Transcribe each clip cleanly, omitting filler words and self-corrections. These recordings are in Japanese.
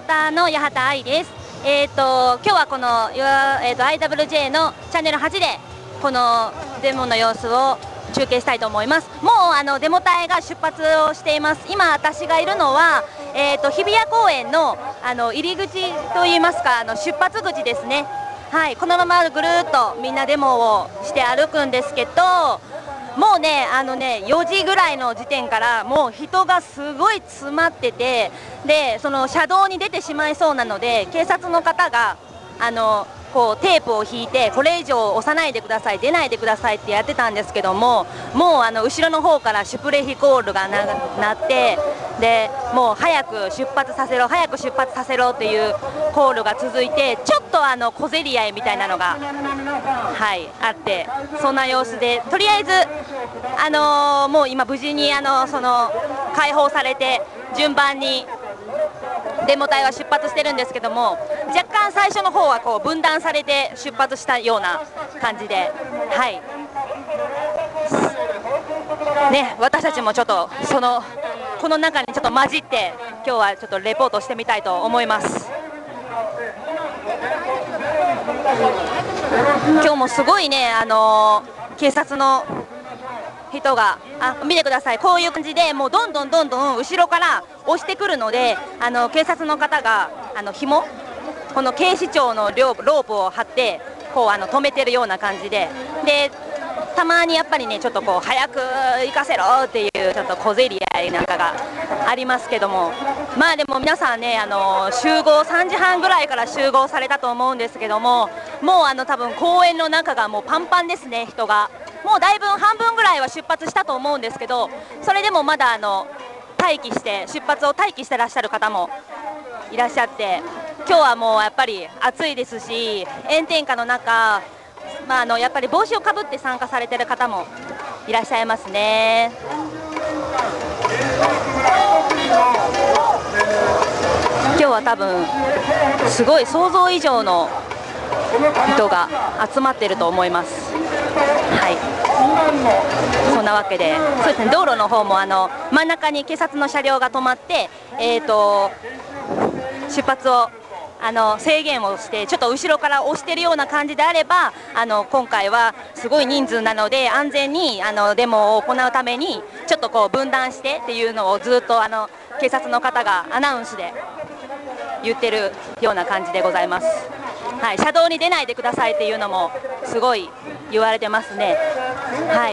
ーターの八幡愛です。今日はこの、IWJ のチャンネル8でこのデモの様子を中継したいと思います。もうデモ隊が出発をしています。今私がいるのは、日比谷公園の入り口といいますか出発口ですね。はい、このままぐるっとみんなデモをして歩くんですけど、もうね4時ぐらいの時点からもう人がすごい詰まってて、でその車道に出てしまいそうなので警察の方がこうテープを引いてこれ以上押さないでください、出ないでくださいってやってたんですけども、もう後ろの方からシュプレヒコールが鳴って、でもう早く出発させろ早く出発させろっていうコールが続いて、ちょっと小競り合いみたいなのが、はい、あって、そんな様子でとりあえずもう今無事に解放されて順番にデモ隊は出発してるんですけども、若干最初の方はこう分断されて出発したような感じで、はいね、私たちもちょっとこの中にちょっと混じって今日はちょっとレポートしてみたいと思います。今日もすごいね警察の人が見てください、こういう感じでもうどんどん後ろから押してくるので、警察の方が紐、この警視庁のロープを張ってこう止めてるような感じで、たまにやっぱりねちょっとこう早く行かせろっていうちょっと小競り合いなんかがありますけども、まあでも皆さんね集合3時半ぐらいから集合されたと思うんですけども、もう多分公園の中がもうパンパンですね。人がもうだいぶ半分ぐらいは出発したと思うんですけど、それでもまだ出発を待機してらっしゃる方もいらっしゃって、今日はもうやっぱり暑いですし、炎天下の中、やっぱり帽子をかぶって参加されてる方もいらっしゃいますね。今日は多分すごい想像以上の人が集まっていると思います。はい、そんなわけで、そうですね、道路の方も真ん中に警察の車両が止まって、出発を制限をして、ちょっと後ろから押しているような感じであれば今回はすごい人数なので安全にデモを行うためにちょっとこう分断してっていうのをずっと警察の方がアナウンスで言ってるような感じでございます。はい、車道に出ないでくださいっていうのもすごい言われてますね。はい、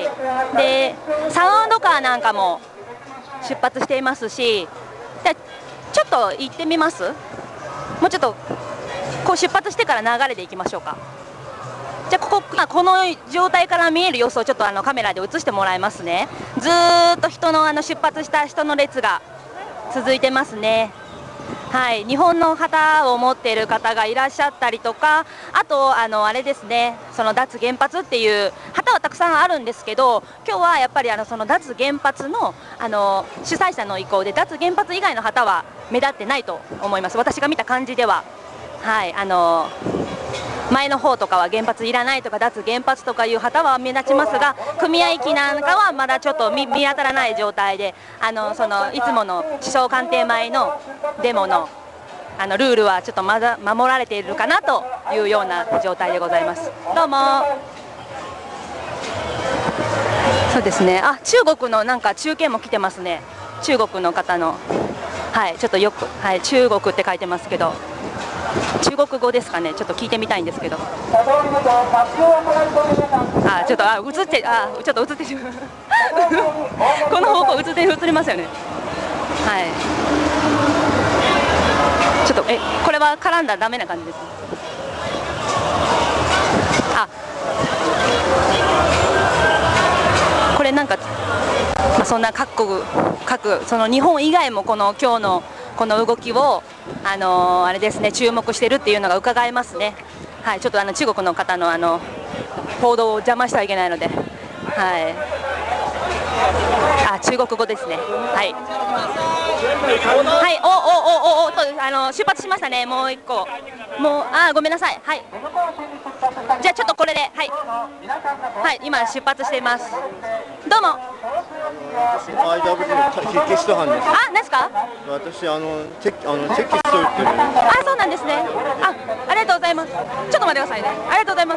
でサウンドカーなんかも出発していますし、ちょっと行ってみます。もうちょっとこう出発してから流れでいきましょうか。じゃあこの状態から見える様子をちょっとカメラで映してもらいますね。ずーっと出発した人の列が続いてますね。はい、日本の旗を持っている方がいらっしゃったりとか、あとあれですね、その脱原発っていう旗はたくさんあるんですけど、今日はやっぱりその脱原発の主催者の意向で脱原発以外の旗は目立ってないと思います。私が見た感じでは、はい、前の方とかは原発いらないとか脱原発とかいう旗は目立ちますが、組合機なんかはまだちょっと見当たらない状態で、いつもの首相官邸前のデモのルールはちょっとまだ守られているかなというような状態でございます。どうも。そうですね、中国のなんか中継も来てますね。中国の方の、はい、ちょっとよく、はい、中国って書いてますけど、中国語ですかね、ちょっと聞いてみたいんですけど、ちょっと映ってちょっと映ってしまうこの方向映りますよね。はい、ちょっとこれは絡んだらダメな感じです。これなんか、そんな各その日本以外も今日のこの動きをあれですね、注目してるっていうのが伺えますね。はい、ちょっと中国の方の報道を邪魔してはいけないので、はい、中国語ですね。はい。 はい、おと出発しましたね。もう一個。もうごめんなさい。はい。じゃあちょっとこれで、はい。はい、今出発しています。どうも。 IWG のゲスト班です。 何ですか？ 私チェックしといてる。 そうなんですね。ありがとうございます。ちょっと待ってくださいね。ありがとうございます。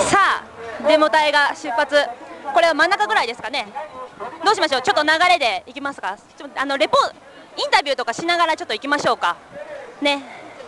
さあ、デモ隊が出発。これは真ん中ぐらいですかね。どうしましょう。ちょっと流れでいきますか。インタビューとかしながらちょっと行きましょうか。ね。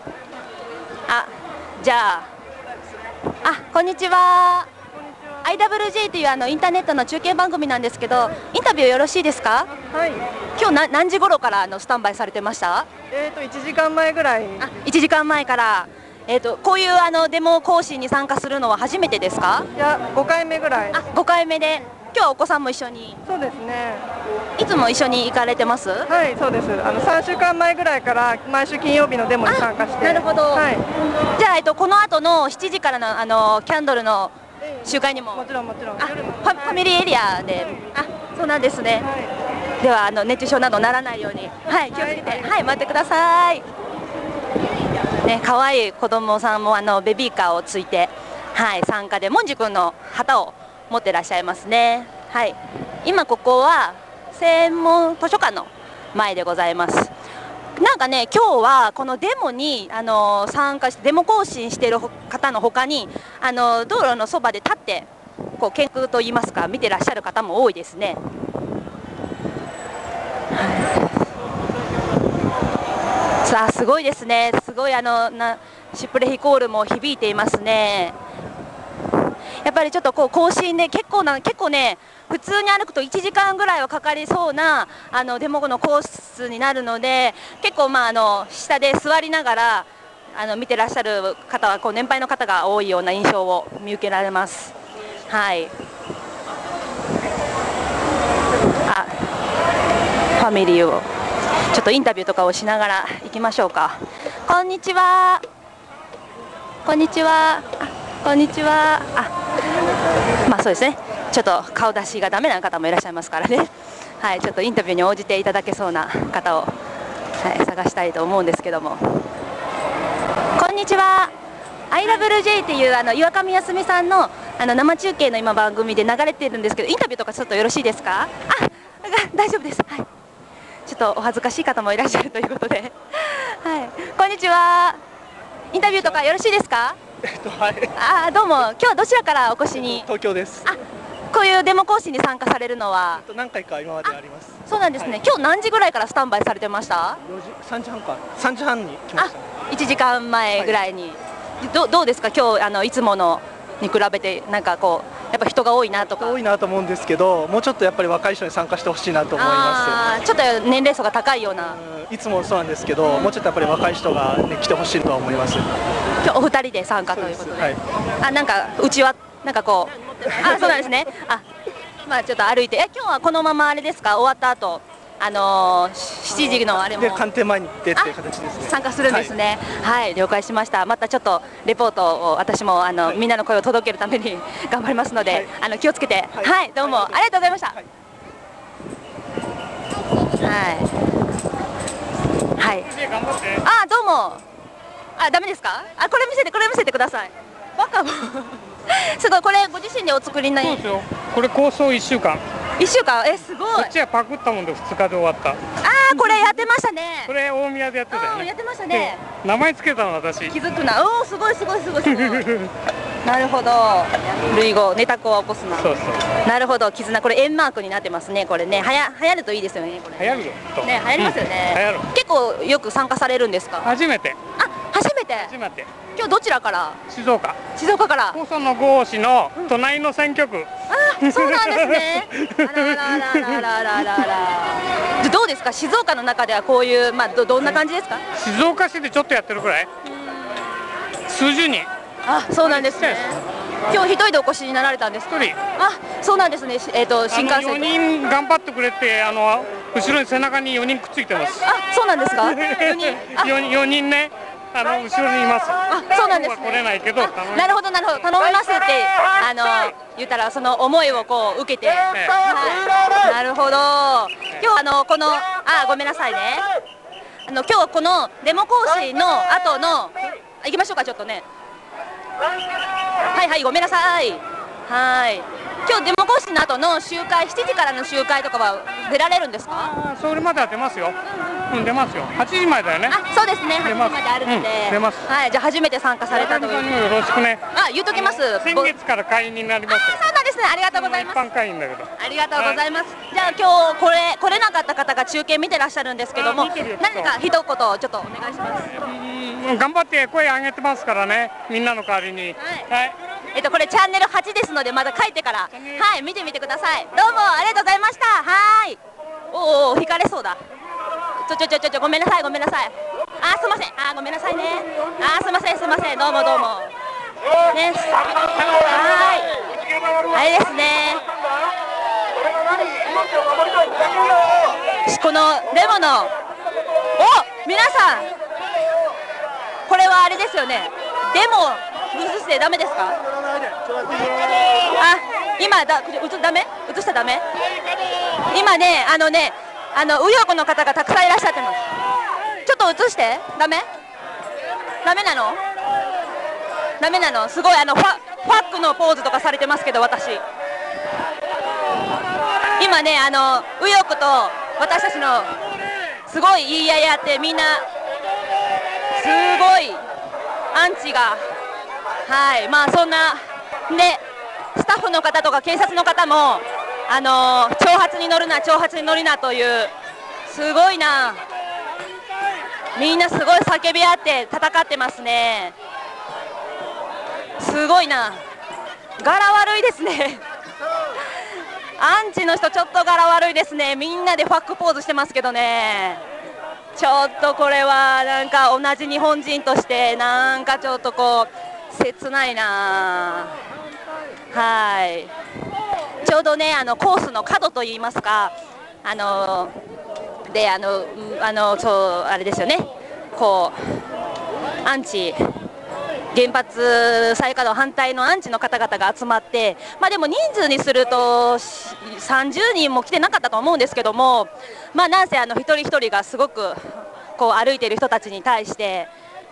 じゃあ、こんにちは。IWG というインターネットの中継番組なんですけど、インタビューよろしいですか？ はい。 今日何時頃からスタンバイされてました？ 1時間前ぐらい。 1時間前から。こういうデモ行進に参加するのは初めてですか？ いや、5回目ぐらい。 5回目で。今日はお子さんも一緒に。 そうですね。 いつも一緒に行かれてます？ はい、そうです。3週間前ぐらいから毎週金曜日のデモに参加して。 なるほど。 はい。 じゃあこの後の7時からのキャンドルの集会にも。 もちろん。 ファミリーエリアで。そうなんですね。はい、では熱中症などならないように、はい、気をつけて、はい、待ってください。ね、可愛い子供さんもベビーカーをついて、はい、参加でもんじ君の旗を持ってらっしゃいますね。はい、今ここは専門図書館の前でございます。なんかね、今日はこのデモに参加してデモ行進している方のほかに道路のそばで立ってこう見学といいますか見てらっしゃる方も多いですね。さあすごいですね。すごいシュプレヒコールも響いていますね。やっぱりちょっと行進で結構ね、普通に歩くと1時間ぐらいはかかりそうなデモのコースになるので、結構下で座りながら見てらっしゃる方は年配の方が多いような印象を見受けられます。はい。ファミリーをちょっとインタビューとかをしながら行きましょうか。こんにちは。こんにちは。こんにちは。そうですね。ちょっと顔出しがダメな方もいらっしゃいますからね。はい、ちょっとインタビューに応じていただけそうな方を、はい、探したいと思うんですけども。こんにちは。IWJ っていう岩上康美さんの生中継の今番組で流れているんですけど、インタビューとかちょっとよろしいですか？大丈夫です。はい。ちょっとお恥ずかしい方もいらっしゃるということで、はい、こんにちは。インタビューとかよろしいですか？ はい。 どうも。今日はどちらからお越しに？ 東京です。 こういうデモ行進に参加されるのは？ 何回か今まであります。 そうなんですね。今日何時ぐらいからスタンバイされてました？ 3時半か。3時半に来ました。 1時間前ぐらいに。どうですか？今日いつものに比べてやっぱ人が多いなとか。 多いなと思うんですけど、もうちょっとやっぱり若い人に参加してほしいなと思います。 ちょっと年齢層が高いような。 いつもそうなんですけど、もうちょっとやっぱり若い人が、来てほしいとは思います。 今日お二人で参加ということで。 はい。 うちはそうなんですね。ちょっと歩いて。今日はこのままあれですか？終わった後。7時のあれも官邸前に行ってっていう形ですね。 参加するんですね。はい、了解しました。またちょっとレポートを私もみんなの声を届けるために頑張りますので、気をつけて、はい、どうもありがとうございました。はい、どうも。ダメですか？これ見せてください。バカもすごい。これご自身でお作りになり。 そうですよ。これ構想1週間。 1週間、すごい。 こっちはパクったもんで2日で終わった。 これやってましたね。 これ大宮でやってたよね。 やってましたね。 名前つけたの私。 気づくな。すごい。なるほど。類語、ネタコは起こすな。 そうそう。 なるほど、絆。これ円マークになってますね。これね、流行るといいですよね。これ。 流行るよ。 ね、流行りますよね。 流行る。 結構よく参加されるんですか？ 初めて。 初めて。今日どちらから？ 静岡。 静岡から。 細野豪志の隣の選挙区。 そうなんですね。どうですか？静岡の中ではこういうどんな感じですか？ 静岡市でちょっとやってるくらい。数十人。 そうなんですね。今日一人でお越しになられたんですか？ 一人。 そうなんですね。新幹線。 4人頑張ってくれて後ろに背中に4人くっついてます。 そうなんですか？4人。 4人ね。 後ろにいます。 あ、そうなんです今日は来れないけど、 なるほどなるほど、頼みますって言ったらその思いをこう受けて、はい、なるほど。今日このごめんなさいね。今日このデモ行使の後の行きましょうかちょっとね。はいはいごめんなさい。はい。今日デモ行使の後の集会7時からの集会とかは出られるんですか？ それまでは出ますよ。出ますよ。8時前だよね。 あ、そうですね。8時まであるので。 出ます。 はい、じゃあ初めて参加されたという。 よろしくね。 言っときます。 先月から会員になります。 そうなんですね。ありがとうございます。 一般会員だけど。 ありがとうございます。じゃあ今日来れなかった方が中継見てらっしゃるんですけども、何か一言ちょっとお願いします。 頑張って声上げてますからね。みんなの代わりに。はい。 これチャンネル8ですのでまだ帰ってからはい見てみてください。どうもありがとうございました。はい。おお引かれそうだ。ごめんなさいごめんなさい。すいません。ごめんなさいね。すいませんすいません。どうもどうも。ね。はい。あれですね。このデモの皆さんこれはあれですよね。デモ映してダメですか？今ダメ？映したらダメ？今ね右翼の方がたくさんいらっしゃってます。ちょっと映してダメ？ダメなの？ダメなの？すごいファックのポーズとかされてますけど私。今ね右翼と私たちのすごい言い合いあってみんなすごいアンチが。はい、まあそんなでスタッフの方とか警察の方も挑発に乗るな挑発に乗るなというすごいなみんなすごい叫び合って戦ってますね。すごいな柄悪いですねアンチの人ちょっと柄悪いですね。みんなでファックポーズしてますけどね。ちょっとこれはなんか同じ日本人としてなんかちょっとこう切ないな。はい。ちょうどねコースの角といいますかでそうあれですよね。こうアンチ原発再稼働反対のアンチの方々が集まって、でも人数にすると30人も来てなかったと思うんですけども、なんせ一人一人がすごくこう歩いている人たちに対して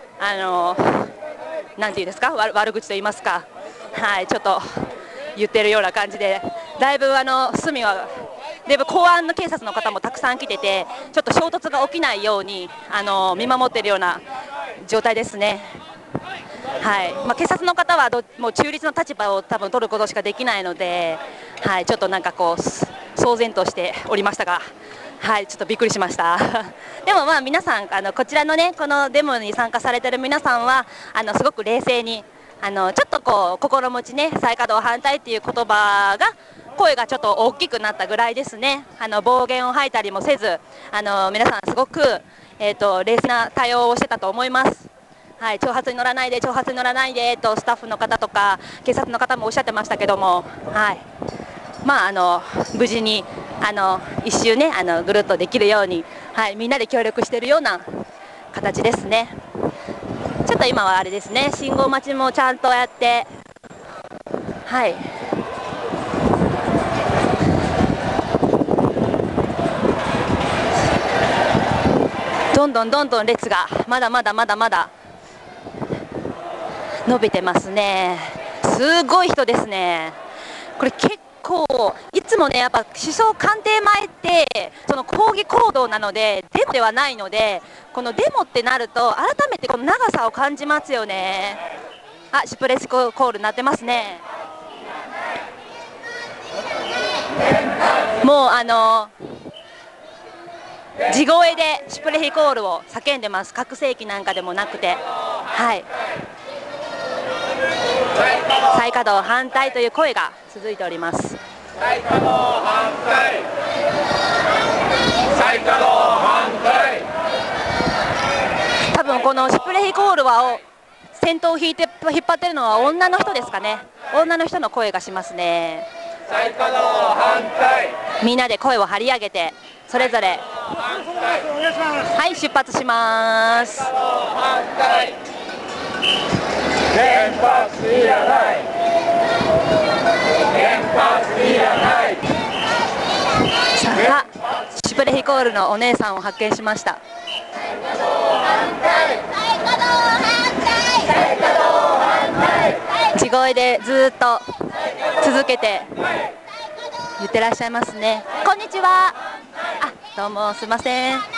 なんていうんですか悪口と言いますか、はい、ちょっと言ってるような感じでだいぶ隅はだいぶ公安の警察の方もたくさん来ててちょっと衝突が起きないように見守っているような状態ですね。はい。警察の方はもう中立の立場を多分取ることしかできないので、はい、ちょっとなんかこう騒然としておりましたが、はい、ちょっとびっくりしましたでも皆さんこちらのねこのデモに参加されている皆さんはすごく冷静にちょっとこう心持ちね再稼働反対っていう言葉が声がちょっと大きくなったぐらいですね。暴言を吐いたりもせず皆さんすごく、冷静な対応をしてたと思います。はい、挑発に乗らないで挑発に乗らないでとスタッフの方とか警察の方もおっしゃってましたけども、はい、無事に一周ねぐるっとできるように、はい、みんなで協力しているような形ですね。ちょっと今はあれですね信号待ちもちゃんとやってはいどんどん列がまだまだ伸びてますね。すごい人ですね。これ結構いつもねやっぱ首相官邸前ってその抗議行動なのでデモではないのでこのデモってなると改めてこの長さを感じますよね。シュプレヒコール鳴ってますね。もう地声でシュプレヒコールを叫んでます。拡声器なんかでもなくて、はい、再稼働反対という声が続いております。 再稼働反対、再稼働反対。 多分このシュプレヒコールは先頭を引っ張ってるのは女の人ですかね。女の人の声がしますね。 再稼働反対。 みんなで声を張り上げてそれぞれはい、出発します。 反対。原発いらない。原発いらない。 さあ、シュプレヒコールのお姉さんを発見しました。地声でずっと続けて言ってらっしゃいますね。こんにちは。あ、どうもすいません。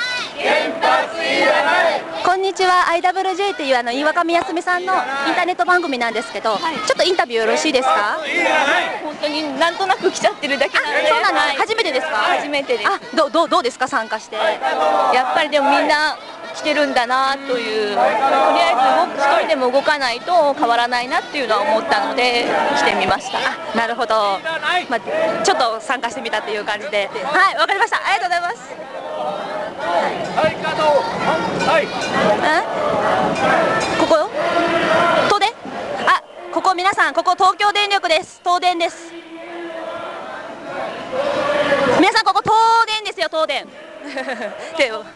こんにちは。 IWJ っていう岩上康美さんのインターネット番組なんですけど、ちょっとインタビューよろしいですか？ 本当になんとなく来ちゃってるだけなので。 そうなの、初めてですか？ 初めてです。 どうですか、参加して。 やっぱりでもみんな来てるんだなという、とりあえず一人でも動かないと変わらないなっていうのは思ったので来てみました。 なるほど、ちょっと参加してみたっていう感じで、はい、わかりました。ありがとうございます。ここよ、東電。ここ皆さん、ここ東京電力です。東電です。皆さん、ここ東電ですよ、東電。で、はい、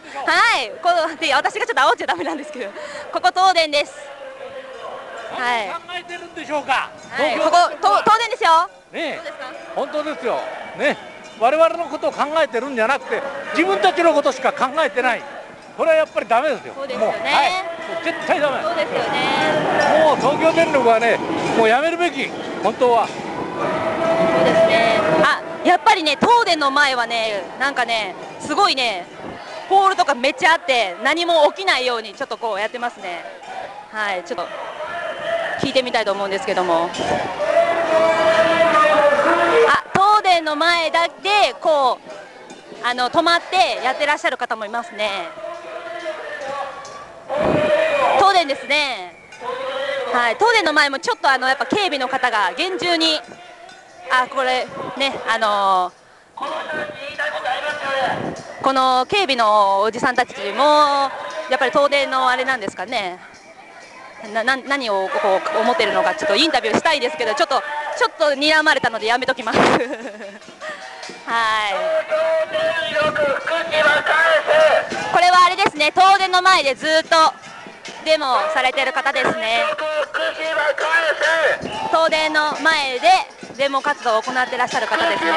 私がちょっと煽っちゃダメなんですけど、ここ東電です。はい。 考えてるんでしょうか。 はい、ここ東電ですよ。 ね、本当ですよ。ね、我々のことを考えてるんじゃなくて、自分たちのことしか考えてない。これはやっぱりダメですよ。 そうですよね。 はい、絶対ダメ。 そうですよね。 もう東京電力はね、もうやめるべき。本当は。 そうですね。やっぱりね、東電の前はね、なんかね、すごいね、ポールとかめっちゃあって、何も起きないようにちょっとこうやってますね。はい、ちょっと聞いてみたいと思うんですけども。東電の前だけこう止まってやってらっしゃる方もいますね。東電ですね。はい、東電の前もちょっとやっぱ警備の方が厳重に、これね、この警備のおじさんたちもやっぱり東電のあれなんですかね。何をこう思ってるのかちょっとインタビューしたいですけど、ちょっと睨まれたのでやめときます。はい。これはあれですね、東電の前でずっとデモされてる方ですね。東電の前でデモ活動を行ってらっしゃる方ですね。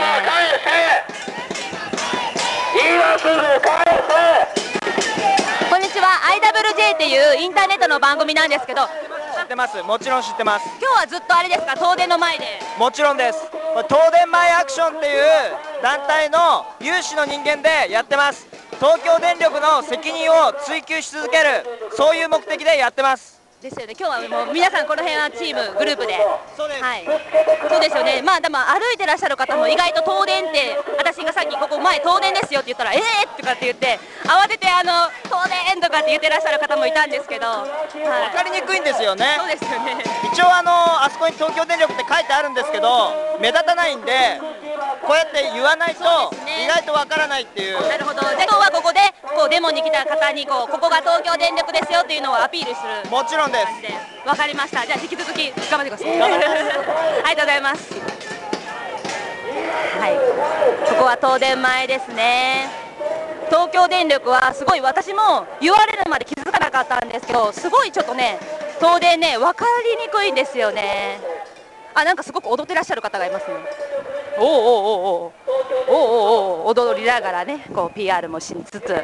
こんにちは。 IWJ っていうインターネットの番組なんですけど。 知ってます。もちろん知ってます。 今日はずっとあれですか、東電の前で。 もちろんです。東電前アクションっていう団体の有志の人間でやってます。東京電力の責任を追及し続ける、そういう目的でやってます。 ですよね。今日はもう皆さんこの辺はチームグループで。 そうです。 はい。そうですよね。まあでも歩いてらっしゃる方も意外と東電って、私がさっきここ前東電ですよって言ったらとかって言って慌てて東電とかって言ってらっしゃる方もいたんですけど、 分かりにくいんですよね。 そうですよね。 一応あそこに東京電力って書いてあるんですけど、目立たないんでこうやって言わないと意外とわからないっていう。 なるほど。じゃあ今日はここでこうデモに来た方にここが東京電力ですよっていうのをアピールする。 もちろんです。 わかりました。じゃあ引き続き頑張ってください。ありがとうございます。はい。ここは東電前ですね。東京電力はすごい、私も言われるまで気づかなかったんですけど、すごいちょっとね、東電ね、分かりにくいんですよね。なんかすごく踊ってらっしゃる方がいますね。踊りながらね、こう PR もしつつ、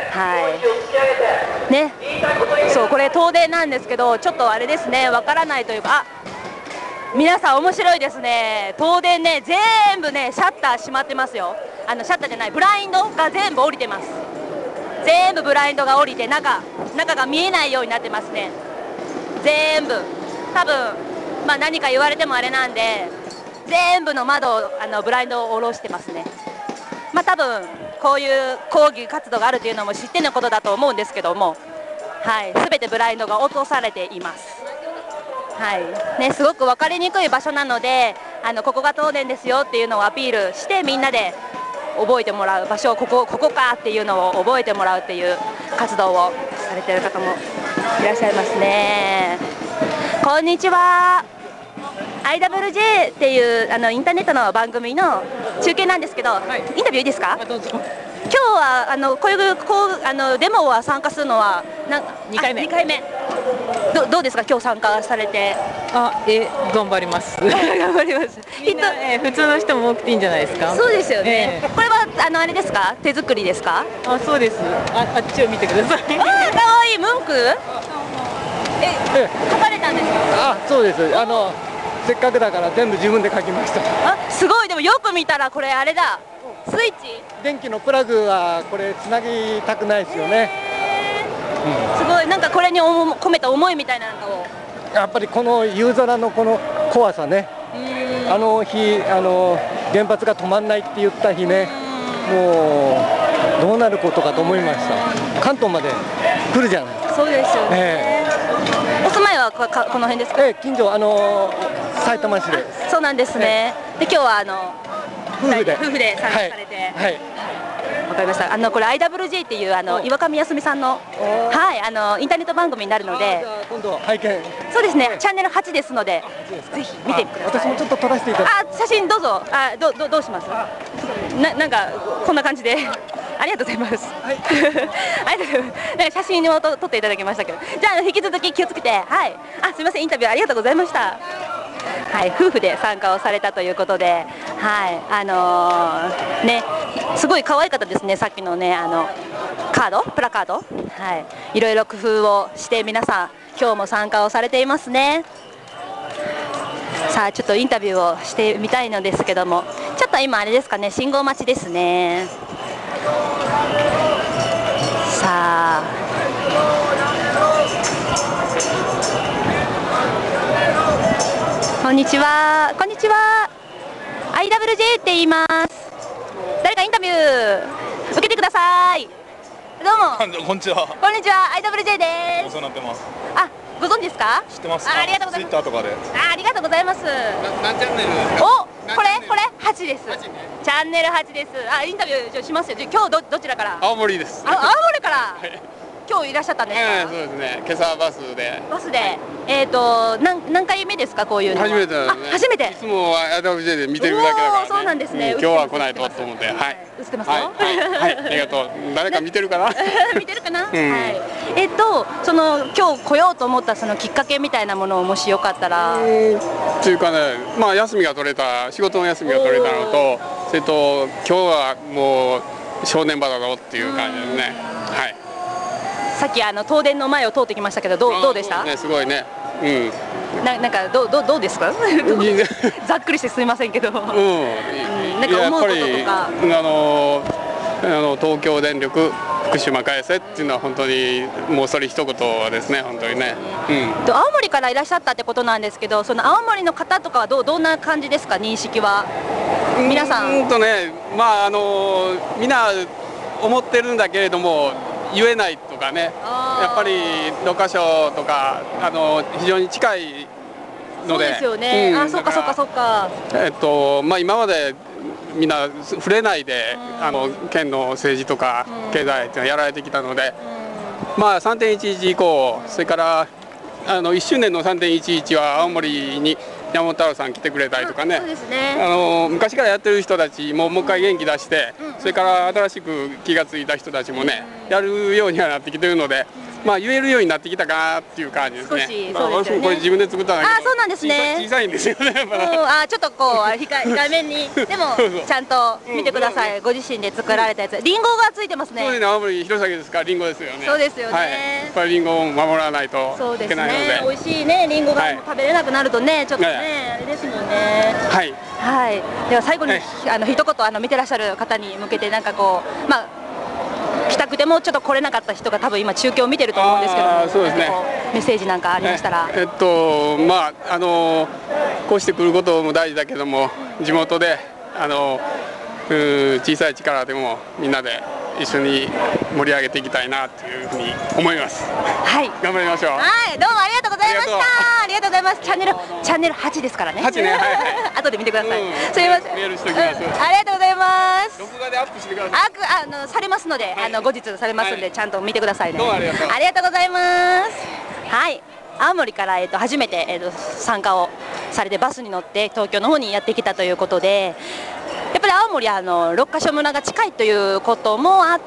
はいね、そう、これ東電なんですけど、ちょっとあれですね、わからないというか、皆さん面白いですね。東電ね、全部ねシャッター閉まってますよ。シャッターじゃない、ブラインドが全部降りてます。全部ブラインドが降りて中が見えないようになってますね。全部多分何か言われてもあれなんで、全部の窓をブラインドを下ろしてますね。多分こういう抗議活動があるというのも知ってのことだと思うんですけども、はい、全てブラインドが落とされています。はいね、すごく分かりにくい場所なので、ここが東電ですよっていうのをアピールして、みんなで覚えてもらう場所をここかっていうのを覚えてもらうっていう活動をされている方もいらっしゃいますね。こんにちは。IWJ っていうインターネットの番組の中継なんですけど、インタビューいいですか？ どうぞ。 日はこういうデモは参加するのは 2回目。 2回目。どうですか今日参加されて。 頑張ります。 頑張ります。 みんな普通の人も多くていいんじゃないですか。 そうですよね。これはあれですか手作りですか。 そうです。あっちを見てください。 可愛いムンク。書かれたんですか。 そうです。せっかくだから全部自分で書きました。 すごい。でもよく見たらこれあれだ。スイッチ。 電気のプラグはこれつなぎたくないですよね。 すごいなんかこれに込めた思いみたいなのを。 やっぱりこの夕空のこの怖さね。あの日原発が止まんないって言った日ね。もうどうなることかと思いました。関東まで来るじゃない。 そうですよね。お住まいはこの辺ですか。 近所埼玉市で。 そうなんですね。で今日は夫婦で参加されて。はい。わかりました。これ IWJ っていう岩上康美さんのインターネット番組になるので。 今度拝見。 そうですね。チャンネル8ですので、ぜひ見てください。 私もちょっと撮らせていただきます。 写真どうぞ。どうします。なんかこんな感じで。ありがとうございます。ありがとうございます。写真を撮っていただきましたけど、じゃあ引き続き気をつけて、はい。すみませんインタビューありがとうございました。はい、夫婦で参加をされたということで、はいね、すごい可愛かったですね。さっきのねプラカード、はい、いろいろ工夫をして皆さん今日も参加をされていますね。さあちょっとインタビューをしてみたいのですけども、ちょっと今あれですかね、信号待ちですね。さあこんにちは。こんにちは。IWJ って言います。誰かインタビュー受けてください。どうも。 こんにちは。 こんにちは。IWJ です。 お世話になってます。 ご存知ですか？ 知ってます。 ありがとうございます。 ツイッターとかで。 ありがとうございます。 何チャンネルですか？ これ8です。チャンネル8です。インタビューしますよ。今日どちらから？ 青森です。 青森から。今日いらっしゃったんですか？ そうですね。今朝バスで。 何回目ですかこういうの？ 初めてなんですね。 初めて。 いつもは IWJ で見てるだけだからね。 そうなんですね。 今日は来ないと思って。はい。 映ってますよ。 はい。ありがとう。誰か見てるかな？ 見てるかな？はい。今日来ようと思ったそのきっかけみたいなものをもしよかったら。 っていうかね、休みが取れた、仕事の休みが取れたのと、それと今日はもう正念場だろうっていう感じですね。はい。 さっき東電の前を通ってきましたけど、どうでした？ ね、すごいね。 なんかどうですか？ざっくりしてすみませんけど。なんか思うこととか。 東京電力福島返せっていうのは本当にもうそれ一言ですね、本当にね。 青森からいらっしゃったってことなんですけど、その青森の方とかはどんな感じですか、認識は。皆さん。 みんな思ってるんだけれども言えないとかね。やっぱり6カ所とか非常に近いので。そうですよね。そうか。 今までみんな触れないで県の政治とか経済っていうのをやられてきたので、3.11以降、それから1周年の3.11は青森に山本太郎さん来てくれたりとかね、昔からやってる人たちもう一回元気出して、それから新しく気が付いた人たちもねやるようにはなってきてるので。言えるようになってきてなっていう感じですね。私もこれ自分で作ったんだけど。 そうなんですね。 小さいんですよね。 ちょっと控えめに、でもちゃんと見てください。ご自身で作られたやつ、リンゴがついてますね。 そうですね。青森弘前ですからリンゴですよね。 そうですよね。 やっぱりリンゴを守らないといけないので。 美味しいね、リンゴが食べれなくなるとね、ちょっとねあれですもんね。 はい。 はい。では最後に一言見てらっしゃる方に向けてなんか来たくてもちょっと来れなかった人が多分今中継を見てると思うんですけども、 そうですね、 メッセージなんかありましたら。 こうしてくることも大事だけども、地元で小さい力でもみんなで一緒に盛り上げていきたいなというふうに思います。 はい。 頑張りましょう。 はい。どうもありがとうございました。ありがとうございます。チャンネル8ですからね。 8ね。はい。 後で見てください。すみません。 メールしておきます。 ありがとうございます。 録画でアップしてください。 されますので、後日されますんでちゃんと見てくださいね。 どうもありがとう。 ありがとうございます。はい。青森から初めて参加をされてバスに乗って東京の方にやってきたということで、やっぱり青森は六ヶ所村が近いということもあって、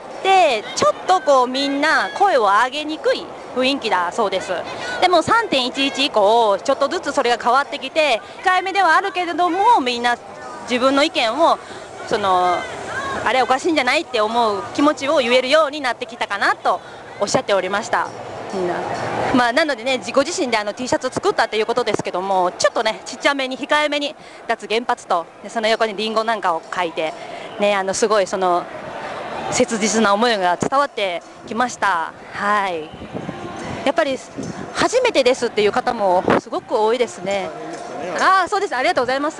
ちょっとこうみんな声を上げにくい雰囲気だそうです。でも 3.11 以降ちょっとずつそれが変わってきて、控えめではあるけれどもみんな自分の意見をあれおかしいんじゃないって思う気持ちを言えるようになってきたかなとおっしゃっておりました。なのでね、ご自身でT シャツを作ったということですけども、ちょっとねちっちゃめに控えめに脱原発とその横にリンゴなんかを書いてね、すごい切実な思いが伝わってきました。はい、やっぱり初めてですっていう方もすごく多いですね。そうです、ありがとうございます。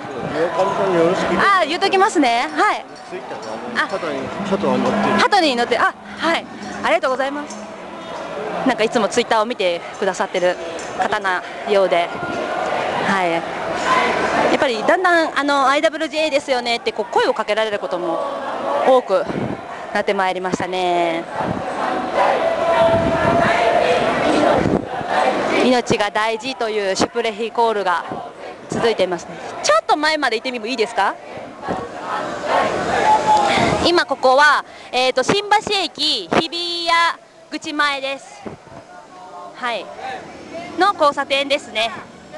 言うときますね。はい。鳩に乗って、はい、ありがとうございます。なんかいつもツイッターを見てくださってる方なようで、はい。やっぱりだんだんIWJ ですよねって声をかけられることも多くなってまいりましたね。命が大事というシュプレヒコールが続いていますね。ちょっと前まで行ってみてもいいですか。今ここは、新橋駅日比谷口前です。はい、の交差点ですね。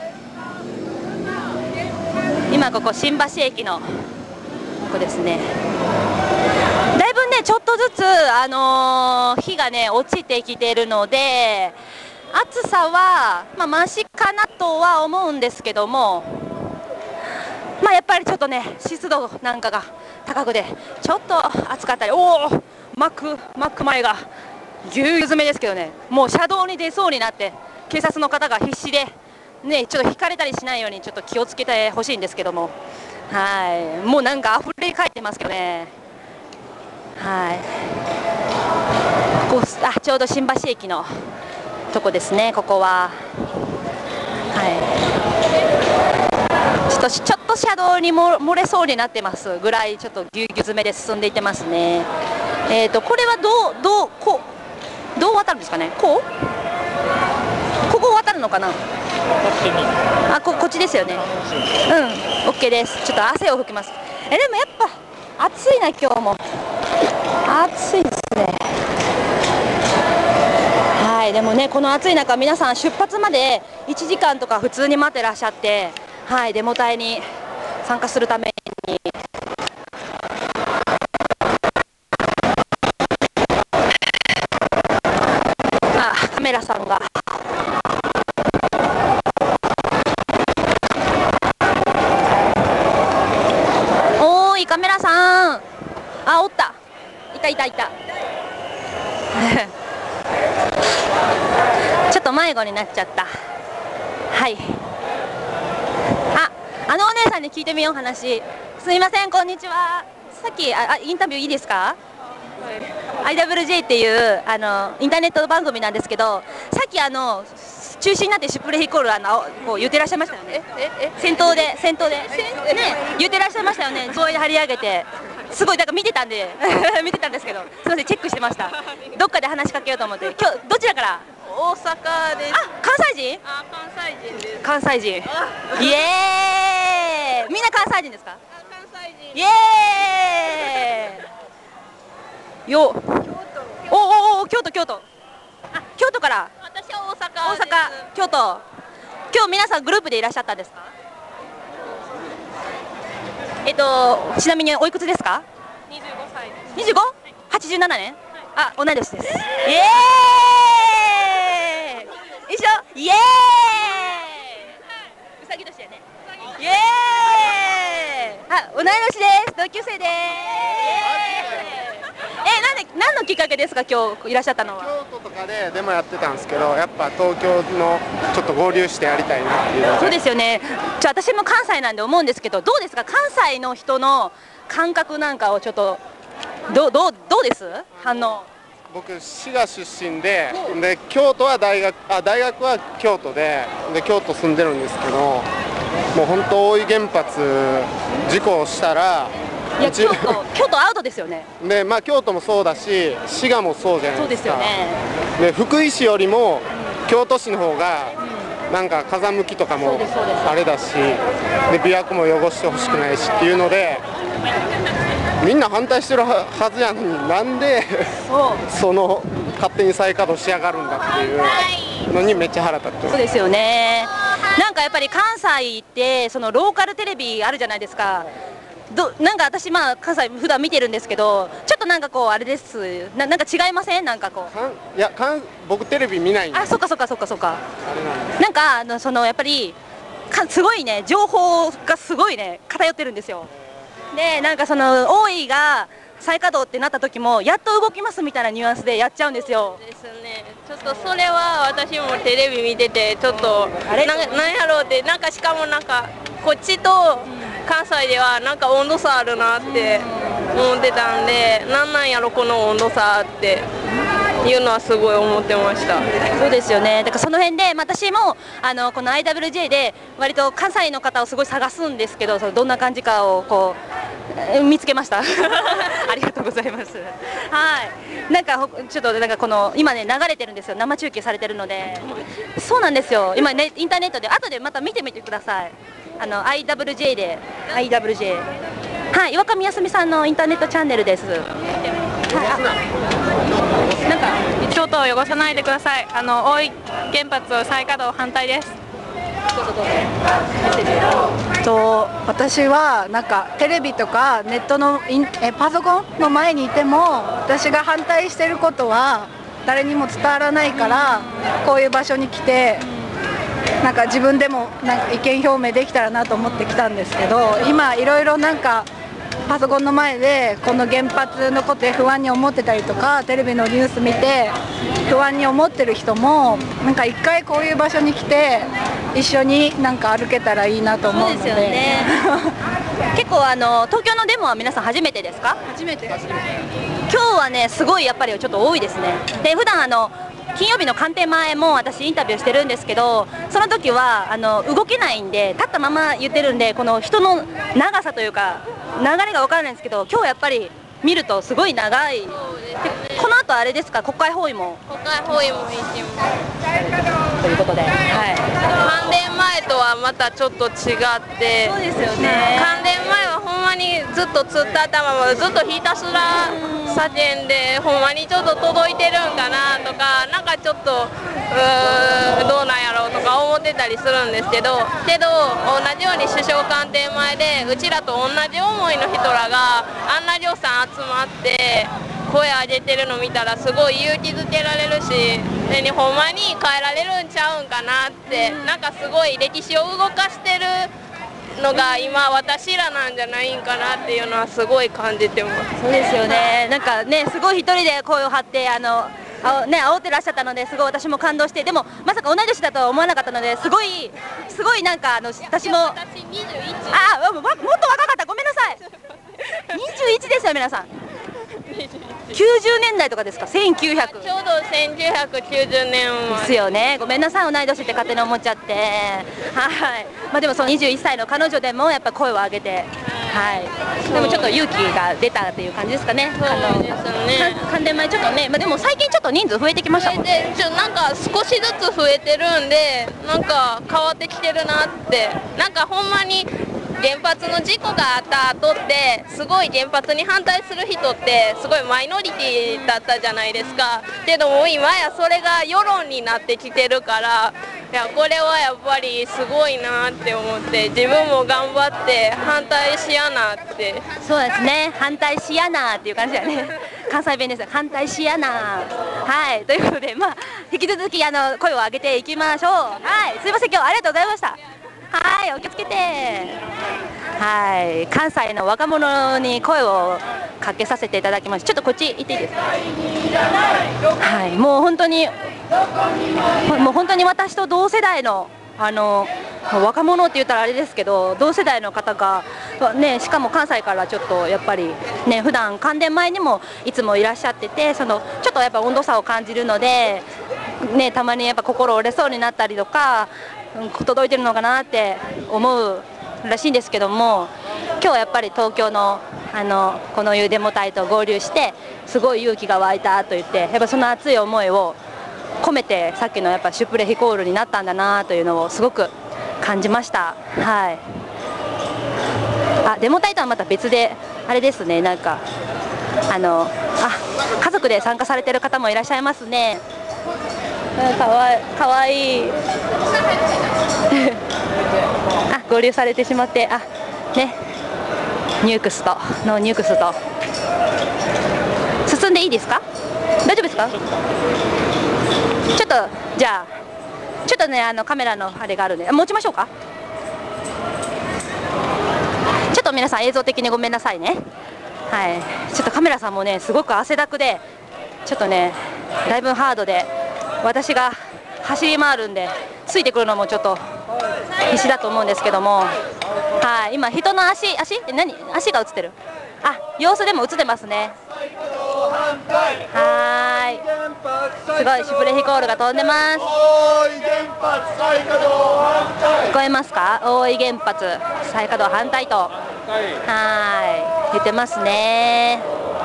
今ここ新橋駅のここですね。だいぶねちょっとずつ日がね落ちてきているので、暑さはマシかなとは思うんですけども、やっぱりちょっとね湿度なんかが高くてちょっと暑かったり、マック前がぎゅうぎゅう詰めですけどね、もう車道に出そうになって警察の方が必死でね、ちょっと引かれたりしないようにちょっと気をつけてほしいんですけども、はい、もうなんか溢れ返ってますけどね。はい、ちょうど新橋駅のとこですね、ここは。はい、ちょっと車道に漏れそうになってますぐらいちょっとぎゅうぎゅう詰めで進んでいってますね。これはどう渡るんですかね。ここ渡るのかな。こっちですよね。OK です。ちょっと汗を拭きます。でもやっぱ暑いな、今日も暑いですね。はい、でもねこの暑い中皆さん出発まで1時間とか普通に待ってらっしゃって、はい、デモ隊に参加するためにカメラさんがおーい、カメラさん、おった、いたちょっと迷子になっちゃった。はい、お姉さんに聞いてみよう話。すいません、こんにちは。さっきインタビューいいですか。IWJ っていうインターネット番組なんですけど、さっき中止になってシュプレヒコールこう言ってらっしゃいましたよね。先頭でね言ってらっしゃいましたよね。声で張り上げて、すごいだから見てたんですけど、すみませんチェックしてました。どっかで話しかけようと思って。今日どちらから。 大阪です。 関西人？ 関西人です。 関西人。イエーイ。みんな関西人ですか？ 関西人。 イエーイ。京都。京都から。 私は大阪。 京都。今日皆さんグループでいらっしゃったんですか？ちなみにおいくつですか ？25歳です。 25？87年？同い年です。イエーイ。一緒。イエーイ。うさぎ年やね。イエーイ。同い年です。同級生です。何のきっかけですか、今日いらっしゃったのは。 京都とかでデモやってたんですけど、やっぱ東京のちょっと合流してやりたいなっていうので。 そうですよね。私も関西なんで思うんですけど、どうですか、関西の人の感覚なんかをちょっとどうです反応。 僕滋賀出身で京都は大学は京都で京都住んでるんですけど、もう本当大井原発事故をしたら。 いや京都アウトですよね。 で京都もそうだし滋賀もそうじゃないですか。 そうですよね。 で福井市よりも京都市の方がなんか風向きとかもあれだし、で琵琶湖も汚してほしくないしっていうので、みんな反対してるはずやのに、なんでその勝手に再稼働しやがるんだっていうのにめっちゃ腹立ってます。 そうですよね。なんかやっぱり関西ってそのローカルテレビあるじゃないですか。なんか私関西普段見てるんですけど、ちょっとなんかこうあれです。なんか違いません？なんかこう。いや僕テレビ見ないんで。 あ、そっか。なんかそのやっぱりすごいね、情報がすごいね偏ってるんですよ。でなんかその大井が再稼働ってなった時もやっと動きますみたいなニュアンスでやっちゃうんですよ。 ですね。ちょっとそれは私もテレビ見ててちょっとなんやろうって、なんかしかもなんかこっちと関西ではなんか温度差あるなって思ってたんで、なんやろこの温度差っていうのはすごい思ってました。 そうですよね。だからその辺で、私もこの IWJ で割と関西の方をすごい探すんですけど、どんな感じかをこう見つけました。ありがとうございます。はい。なんかちょっとなんかこの今ね流れてるんですよ。生中継されてるので。そうなんですよ。今ねインターネットで後でまた見てみてください。IWJ で IWJ。はい。岩上康美さんのインターネットチャンネルです。 なんか京都を汚さないでください。大井原発再稼働反対です。 私はなんかテレビとかネットのパソコンの前にいても、私が反対してることは誰にも伝わらないから、こういう場所に来てなんか自分でもなんか意見表明できたらなと思ってきたんですけど、今いろいろなんかパソコンの前でこの原発のことで不安に思ってたりとか、テレビのニュース見て不安に思ってる人もなんか一回こういう場所に来て一緒になんか歩けたらいいなと思うので。 そうですよね。結構東京のデモは皆さん初めてですか？ 初めて。 今日はねすごいやっぱりちょっと多いですね。で普段金曜日の官邸前も私インタビューしてるんですけど、その時は動けないんで立ったまま言ってるんで、この人の長さというか流れが分からないんですけど、今日やっぱり見るとすごい長い。でこの後あれですか、国会包囲も国会包囲も行きますということで、はい、 関連前とはまたちょっと違って、 そうですよね。 関連前はほんまにずっと突っ立ったままずっとひたすら叫んで、ほんまにちょっと届いてるんかなとか、なんかちょっとどうなんやろうとか思ってたりするんですけど、同じように首相官邸前でうちらと同じ思いの人らがあんな量産集まって声上げてるの見たらすごい勇気づけられるし、ほんまに変えられるんちゃうんかなって、なんかすごい歴史を動かしてるのが今私らなんじゃないんかなっていうのはすごい感じてます。 そうですよね。なんかねすごい一人で声を張って煽ってらっしゃったので、すごい私も感動して、でもまさか同い年だとは思わなかったので、すごいなんか私も私21。 もっと若かった、ごめんなさい。21ですよ皆さん。90年代とかですか？1900。 ちょうど1990年ですよね。ごめんなさい、同い年って勝手に思っちゃって。はい。でもその21歳の彼女でもやっぱ声を上げて、はい。でもちょっと勇気が出たっていう感じですかね。 そうですね。 関連前ちょっとね、でも最近ちょっと人数増えてきましたもんね。 なんか少しずつ増えてるんで、なんか変わってきてるなって、なんかほんまに。原発の事故があった後ってすごい原発に反対する人ってすごいマイノリティだったじゃないですか。けども今やそれが世論になってきてるから、いやこれはやっぱりすごいなって思って、自分も頑張って反対しやなって。 そうですね、反対しやなっていう感じだね。関西弁です。反対しやな。はい、ということで引き続き声を上げていきましょう。はい、すいません、今日はありがとうございました。はい、お気をつけて。はい、関西の若者に声をかけさせていただきました。ちょっとこっち行っていいですか。はい、もう本当に私と同世代の若者って言ったらあれですけど、同世代の方がね、しかも関西からちょっとやっぱりね、普段関電前にもいつもいらっしゃってて、ちょっとやっぱ温度差を感じるのでね、たまにやっぱ心折れそうになったりとか。届いてるのかなって思うらしいんですけども、今日やっぱり東京のこのいうデモ隊と合流してすごい勇気が湧いたと言って、やっぱその熱い思いを込めてさっきのやっぱシュプレヒコールになったんだなというのをすごく感じました。はい。あ、デモ隊とはまた別であれですね、なんか家族で参加されてる方もいらっしゃいますね。かわいいあ、合流されてしまって、あ、ね、ニュークスと進んでいいですか？大丈夫ですか？ちょっとじゃあちょっとね、カメラのあれがあるんで持ちましょうか。ちょっと皆さん映像的にごめんなさいね。はい、ちょっとカメラさんもねすごく汗だくで、ちょっとねだいぶハードで、私が走り回るんでついてくるのもちょっと必死だと思うんですけども、はい、今人の足が映ってる。あ、様子でも映ってますね。はい、すごいシュプレヒコールが飛んでます。聞こえますか？大井原発再稼働反対と、はい、言ってますね。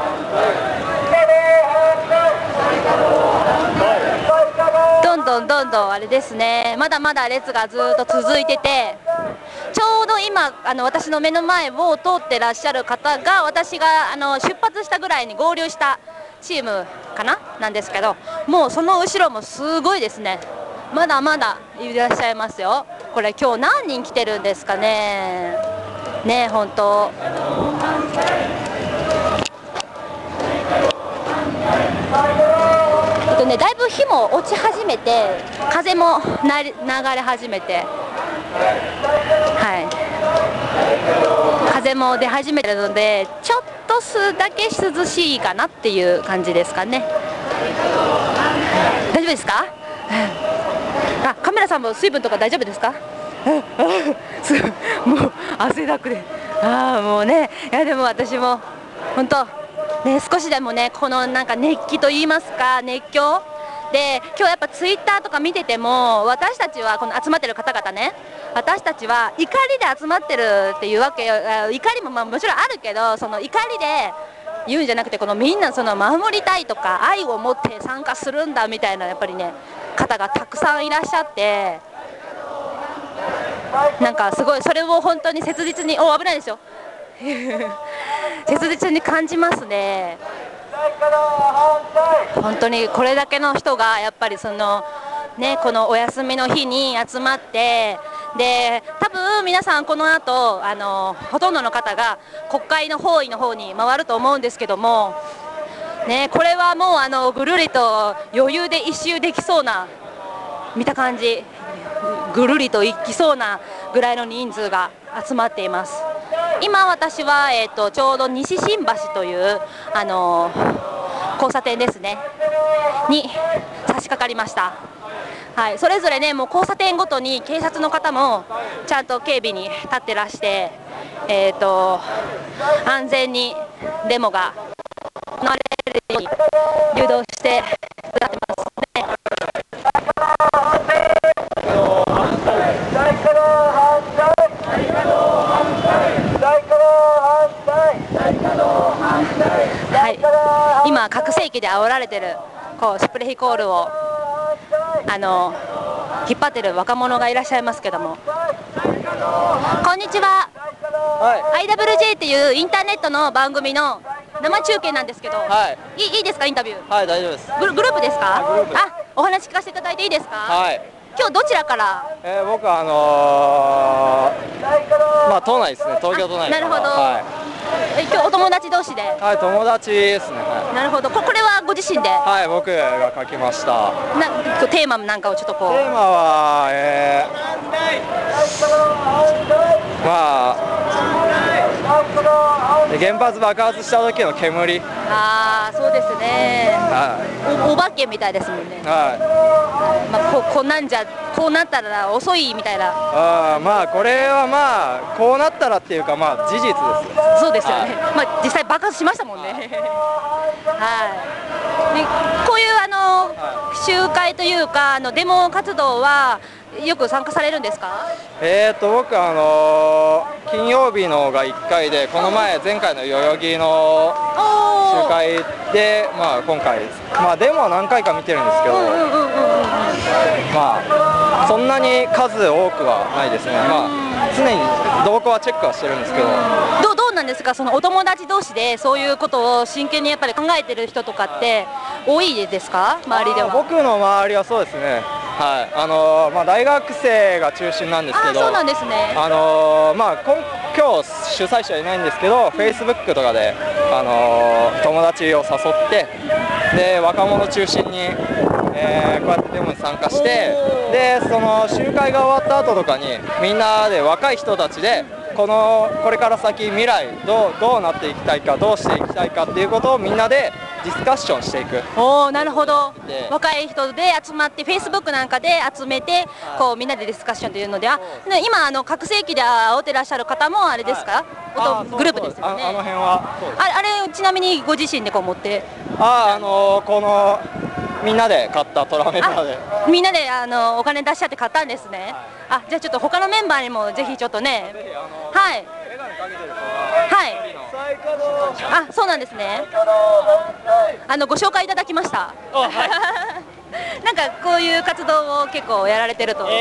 どんどんあれですね、まだまだ列がずっと続いてて、ちょうど今私の目の前を通ってらっしゃる方が、私が出発したぐらいに合流したチームかななんですけど、もうその後ろもすごいですね。まだまだいらっしゃいますよ。これ今日何人来てるんですかね。ね、本当。だいぶ火も落ち始めて、風も流れ始めて、はい、風も出始めてるので、ちょっとだけ涼しいかなっていう感じですかね。大丈夫ですか？あ、カメラさんも水分とか大丈夫ですか？もう汗だくで、もうね、いやでも私も本当ね、少しでもね、このなんか熱気といいますか、熱狂で、今日やっぱツイッターとか見てても、私たちはこの集まってる方々ね、私たちは怒りで集まってるっていうわけ、怒りもまあもちろんあるけど、その怒りで言うんじゃなくて、このみんなその守りたいとか愛を持って参加するんだみたいなやっぱりね方がたくさんいらっしゃって、なんかすごいそれを本当に切実に、危ないですよ切実に感じますね。本当にこれだけの人がやっぱりそのね、このお休みの日に集まって、で多分皆さんこの後ほとんどの方が国会の方位の方に回ると思うんですけどもね、これはもうぐるりと余裕で一周できそうな、見た感じぐるりと行きそうなぐらいの人数が集まっています。今私は、ちょうど西新橋という交差点ですねに差し掛かりました。はい、それぞれね、もう交差点ごとに警察の方もちゃんと警備に立ってらして、安全にデモが行われるように誘導してくださってますね。はい、今拡声器で煽られてるシュプレヒコールを引っ張ってる若者がいらっしゃいますけども、こんにちは、はい、IWJ っていうインターネットの番組の生中継なんですけど、はい、いいですか、インタビュー。はい、大丈夫です。グループですか？お話聞かせていただいていいですか？はい。今日どちらから？ 僕はまあ都内ですね、東京都内。 なるほど。はい、今日お友達同士で？ はい、友達ですね。はい、 なるほど。これはご自身で？ はい、僕が書きました。 テーマなんかをちょっとこう。 テーマはまあ原発爆発した時の煙。 ああ、そうですね。はい。お化けみたいですもんね。はい。まあこうなったら遅いみたいな。 まあこれはまあこうなったらっていうかまあ事実です。 そうですよね。まあ実際爆発しましたもんね。はい。でこういう集会というかデモ活動はよく参加されるんですか？ 僕金曜日のが1回で、この前回の代々木の集会で、今回デモは何回か見てるんですけど、そんなに数多くはないですね。常に動向はチェックはしてるんですけど。 どうなんですか、そのお友達同士でそういうことを真剣にやっぱり考えてる人とかって多いですか、周りでは？僕の周りはそうですね。はい、大学生が中心なんですけど。 そうなんですね。 今日主催者いないんですけど、Facebook とかで友達を誘って、で若者中心に、こうやってデモに参加して、でその集会が終わった後とかにみんなで若い人たちでこれから先未来どうなっていきたいか、どうしていきたいかっていうことをみんなでディスカッションしていく。 なるほど。若い人で集まって Facebook なんかで集めてこうみんなでディスカッションというのでは、今各世紀で会ってらっしゃる方もあれですか、グループですよね。 あの辺はあれちなみにご自身でこう持ってこのみんなで買ったトラメーターでみんなでお金出しちゃって買ったんですね。じゃあちょっと他のメンバーにもぜひちょっとね、はい、そうなんですね。ご紹介いただきました。なんかこういう活動を結構やられてると。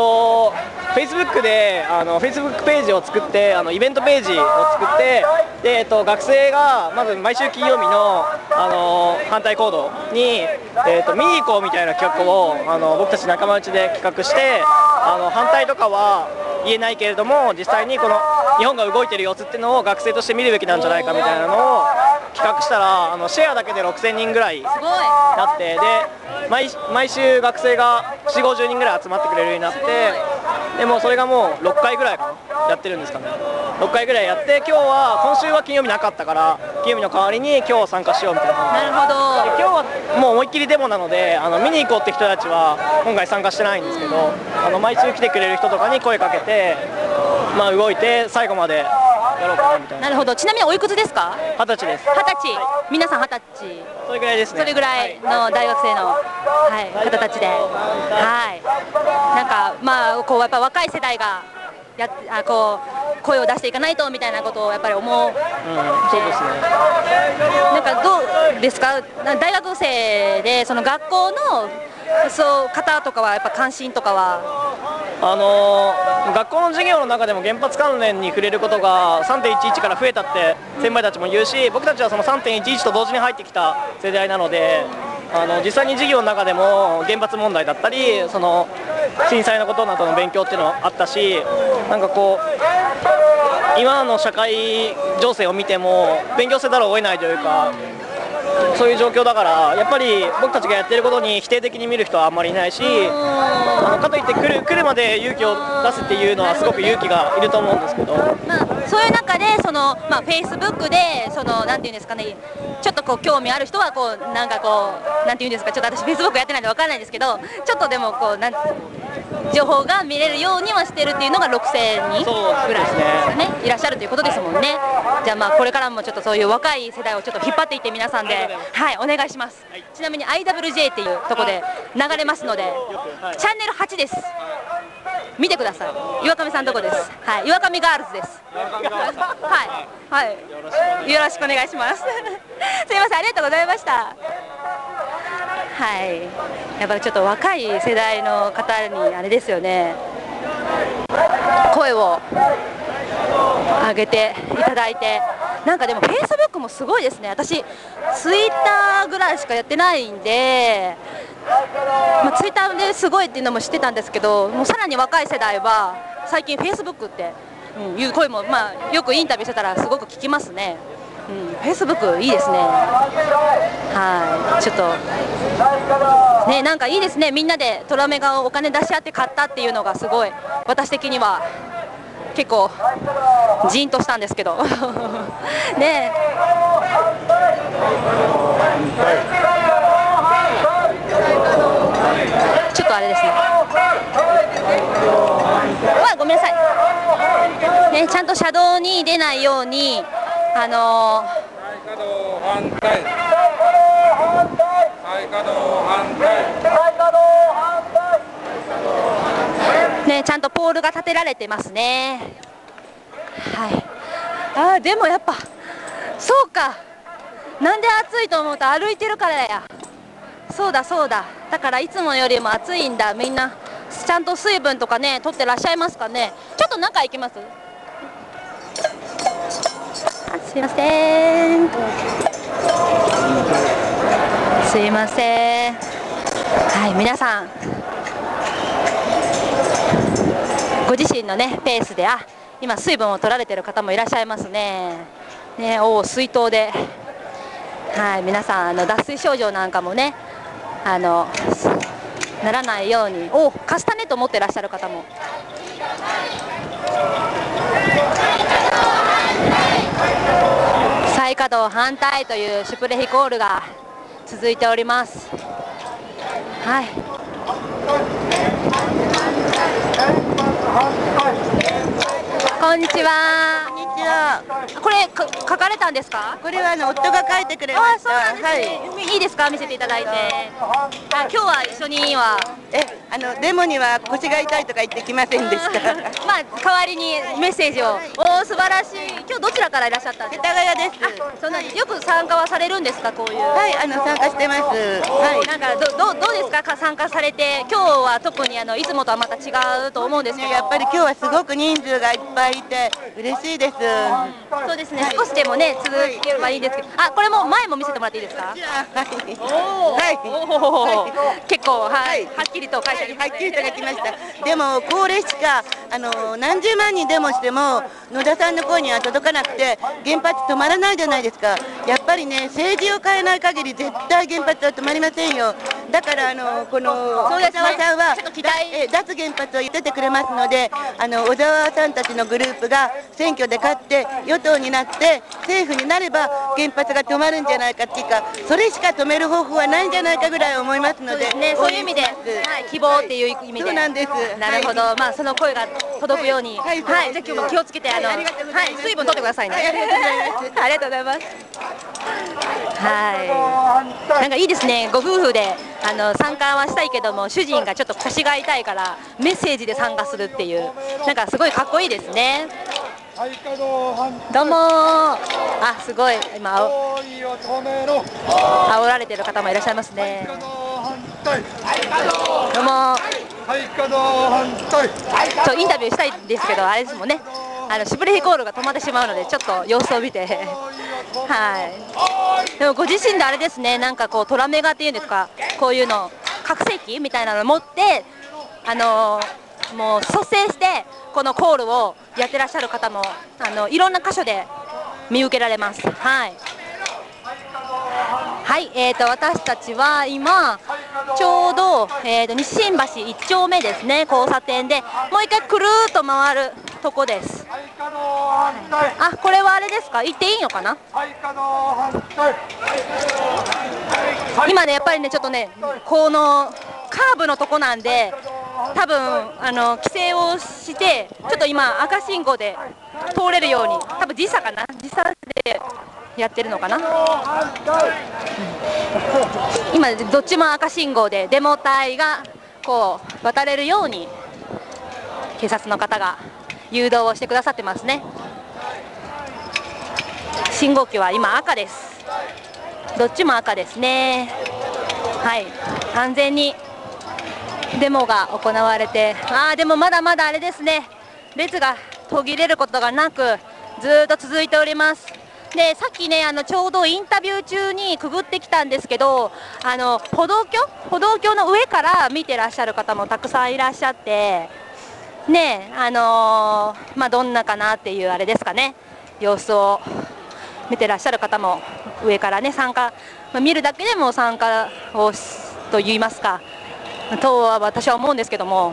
Facebook でFacebook ページを作って、イベントページを作って、で学生がまず毎週金曜日の反対行動に見に行こうみたいな企画を僕たち仲間内で企画して、反対とかは言えないけれども、実際にこの日本が動いてる様子っていうのを学生として見るべきなんじゃないかみたいなのを企画したら、シェアだけで6000人ぐらいになって、で毎週学生が40、50人ぐらい集まってくれるようになって、でもそれがもう6回ぐらいかなやってるんですかね。6回ぐらいやって、今週は金曜日なかったから金曜日の代わりに今日参加しようみたいな。 なるほど。 今日はもう思いっきりデモなので見に行こうって人たちは今回参加してないんですけど、毎週来てくれる人とかに声かけて、動いて最後までやろうかなみたいな。 なるほど。ちなみにおいくつですか ？20歳です。 20歳、皆さん20歳。 それぐらいですね。 それぐらいの大学生の、方たちで、なんかこうやっぱ若い世代が声を出していかないとみたいなことをやっぱり思う。 そうですね。 なんかどうですか、大学生でその学校の方とかはやっぱ関心とかは？ 学校の授業の中でも原発関連に触れることが 3.11 から増えたって先輩たちも言うし、僕たちはその 3.11 と同時に入ってきた世代なので、実際に授業の中でも原発問題だったりその震災のことなどの勉強っていうのもあったし、なんかこう今の社会情勢を見ても勉強せざるを得ないというか、そういう状況だから、やっぱり僕たちがやってることに否定的に見る人はあんまりいないし、かといって来るまで勇気を出すっていうのはすごく勇気がいると思うんですけど、 そういう中でFacebook でなんていうんですかね、ちょっとこう興味ある人はなんていうんですか、ちょっと私 Facebook やってないんで分からないんですけど、ちょっとでも情報が見れるようにはしてるっていうのが6000人ぐらいですね、いらっしゃるということですもんね。じゃあこれからもちょっとそういう若い世代をちょっと引っ張っていって皆さんで、お願いします。ちなみに IWJ っていうところで流れますので、チャンネル8です。見てください。岩上さんのとこです。岩上ガールズです。よろしくお願いします。すいません、ありがとうございました。やっぱりちょっと若い世代の方にあれですよね、声を上げていただいて、なんかでも Facebook もすごいですね。私 Twitter ぐらいしかやってないんで、Twitter ですごいっていうのも知ってたんですけど、もうさらに若い世代は最近 Facebook っていう声もよくインタビューしてたらすごく聞きますね。Facebook いいですね。ちょっとね、なんかいいですね。みんなでトラメガをお金出し合って買ったっていうのがすごい私的には結構ジーンとしたんですけどね。ちょっとあれですね。ごめんなさい。ね、ちゃんと車道に出ないようにね、ちゃんとポールが立てられてますね。はい。でもやっぱそうか。なんで暑いと思うと歩いてるからや。そうだそうだ。だからいつもよりも暑いんだ。みんなちゃんと水分とかね取ってらっしゃいますかね。ちょっと中行きます。すいません。すいません。はい、皆さんご自身のねペースで今水分を取られてる方もいらっしゃいますね。水筒で、はい、皆さん脱水症状なんかもねならないようにカスタネット持ってらっしゃる方も。再稼働反対というシュプレヒコールが続いております。はい。こんにちは。 こんにちは。 これ書かれたんですか？ これは夫が書いてくれました。 そうなんですね。はい、いいですか？見せていただいて。今日は一緒にはデモには腰が痛いとか言ってきませんでした。 まあ代わりにメッセージを。素晴らしい。今日どちらからいらっしゃったんですか？ 世田谷です。 そんなによく参加はされるんですか？こういう。 はい、参加してます。はい。 なんかどうですか？参加されて今日は特にいつもとはまた違うと思うんですけど。 やっぱり今日はすごく人数がいっぱいいて嬉しいです。 そうですね。少しでもね続ければいいですけど。これも前も見せてもらっていいですか？はい。結構はっきりと書いてありますね。 はっきりと書きました。でも高齢しか何十万人デモしても野田さんの声には届かなくて原発止まらないじゃないですか。やっぱりね政治を変えない限り絶対原発は止まりませんよ。だからこの小沢さんは脱原発を言っててくれますので小沢さんたちのグループが選挙で勝って与党になって政府になれば原発が止まるんじゃないかっていうかそれしか止める方法はないんじゃないかぐらい思いますのでそういう意味で希望っていう意味で。 そうなんです。 なるほど。まあその声が届くように、はい、じゃあ今日も気をつけて水分取ってくださいね。ありがとうございます。はい。なんかいいですね。ご夫婦で参加はしたいけども主人がちょっと腰が痛いからメッセージで参加するっていうなんかすごいかっこいいですね。どうもすごい今煽られてる方もいらっしゃいますね。どうもインタビューしたいんですけどあれですもんねシュプレヒコールが止まってしまうのでちょっと様子を見てはいでもご自身であれですねなんかこうトラメガっていうんですかこういうの拡声器みたいなのを持ってもう率先してこのコールをやってらっしゃる方もいろんな箇所で見受けられます。はいはい、私たちは今ちょうど、西新橋1丁目ですね交差点でもう一回くるーっと回るとこです。これはあれですか行っていいのかな。今ねやっぱりねちょっとねこのカーブのとこなんで多分規制をしてちょっと今赤信号で通れるように多分時差かな時差でやってるのかな。今どっちも赤信号でデモ隊がこう渡れるように警察の方が誘導をしてくださってますね。信号機は今赤です。どっちも赤ですね。はい安全にデモが行われてでもまだまだあれですね列が途切れることがなくずっと続いております。でさっきねちょうどインタビュー中にくぐってきたんですけど歩道橋の上から見てらっしゃる方もたくさんいらっしゃってねどんなかなっていうあれですかね様子を見てらっしゃる方も上からね参加、見るだけでも参加をと言いますかとは私は思うんですけども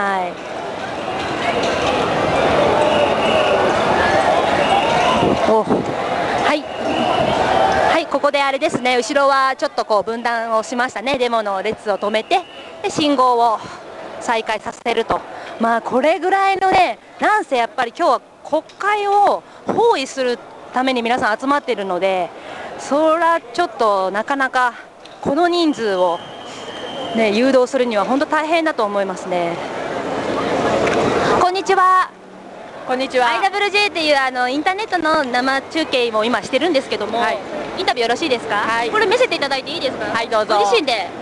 ここであれですね後ろはちょっとこう分断をしましたねデモの列を止めてで信号を再開させるとこれぐらいのねなんせやっぱり今日は国会を包囲するために皆さん集まっているのでそれはちょっとなかなかこの人数を、誘導するには本当大変だと思いますね。 んにちは。 こんにちは。 IWJ っていうインターネットの生中継も今してるんですけども、インタビューよろしいですか？これ見せていただいていいですか？ はい、どうぞ。 ご自身で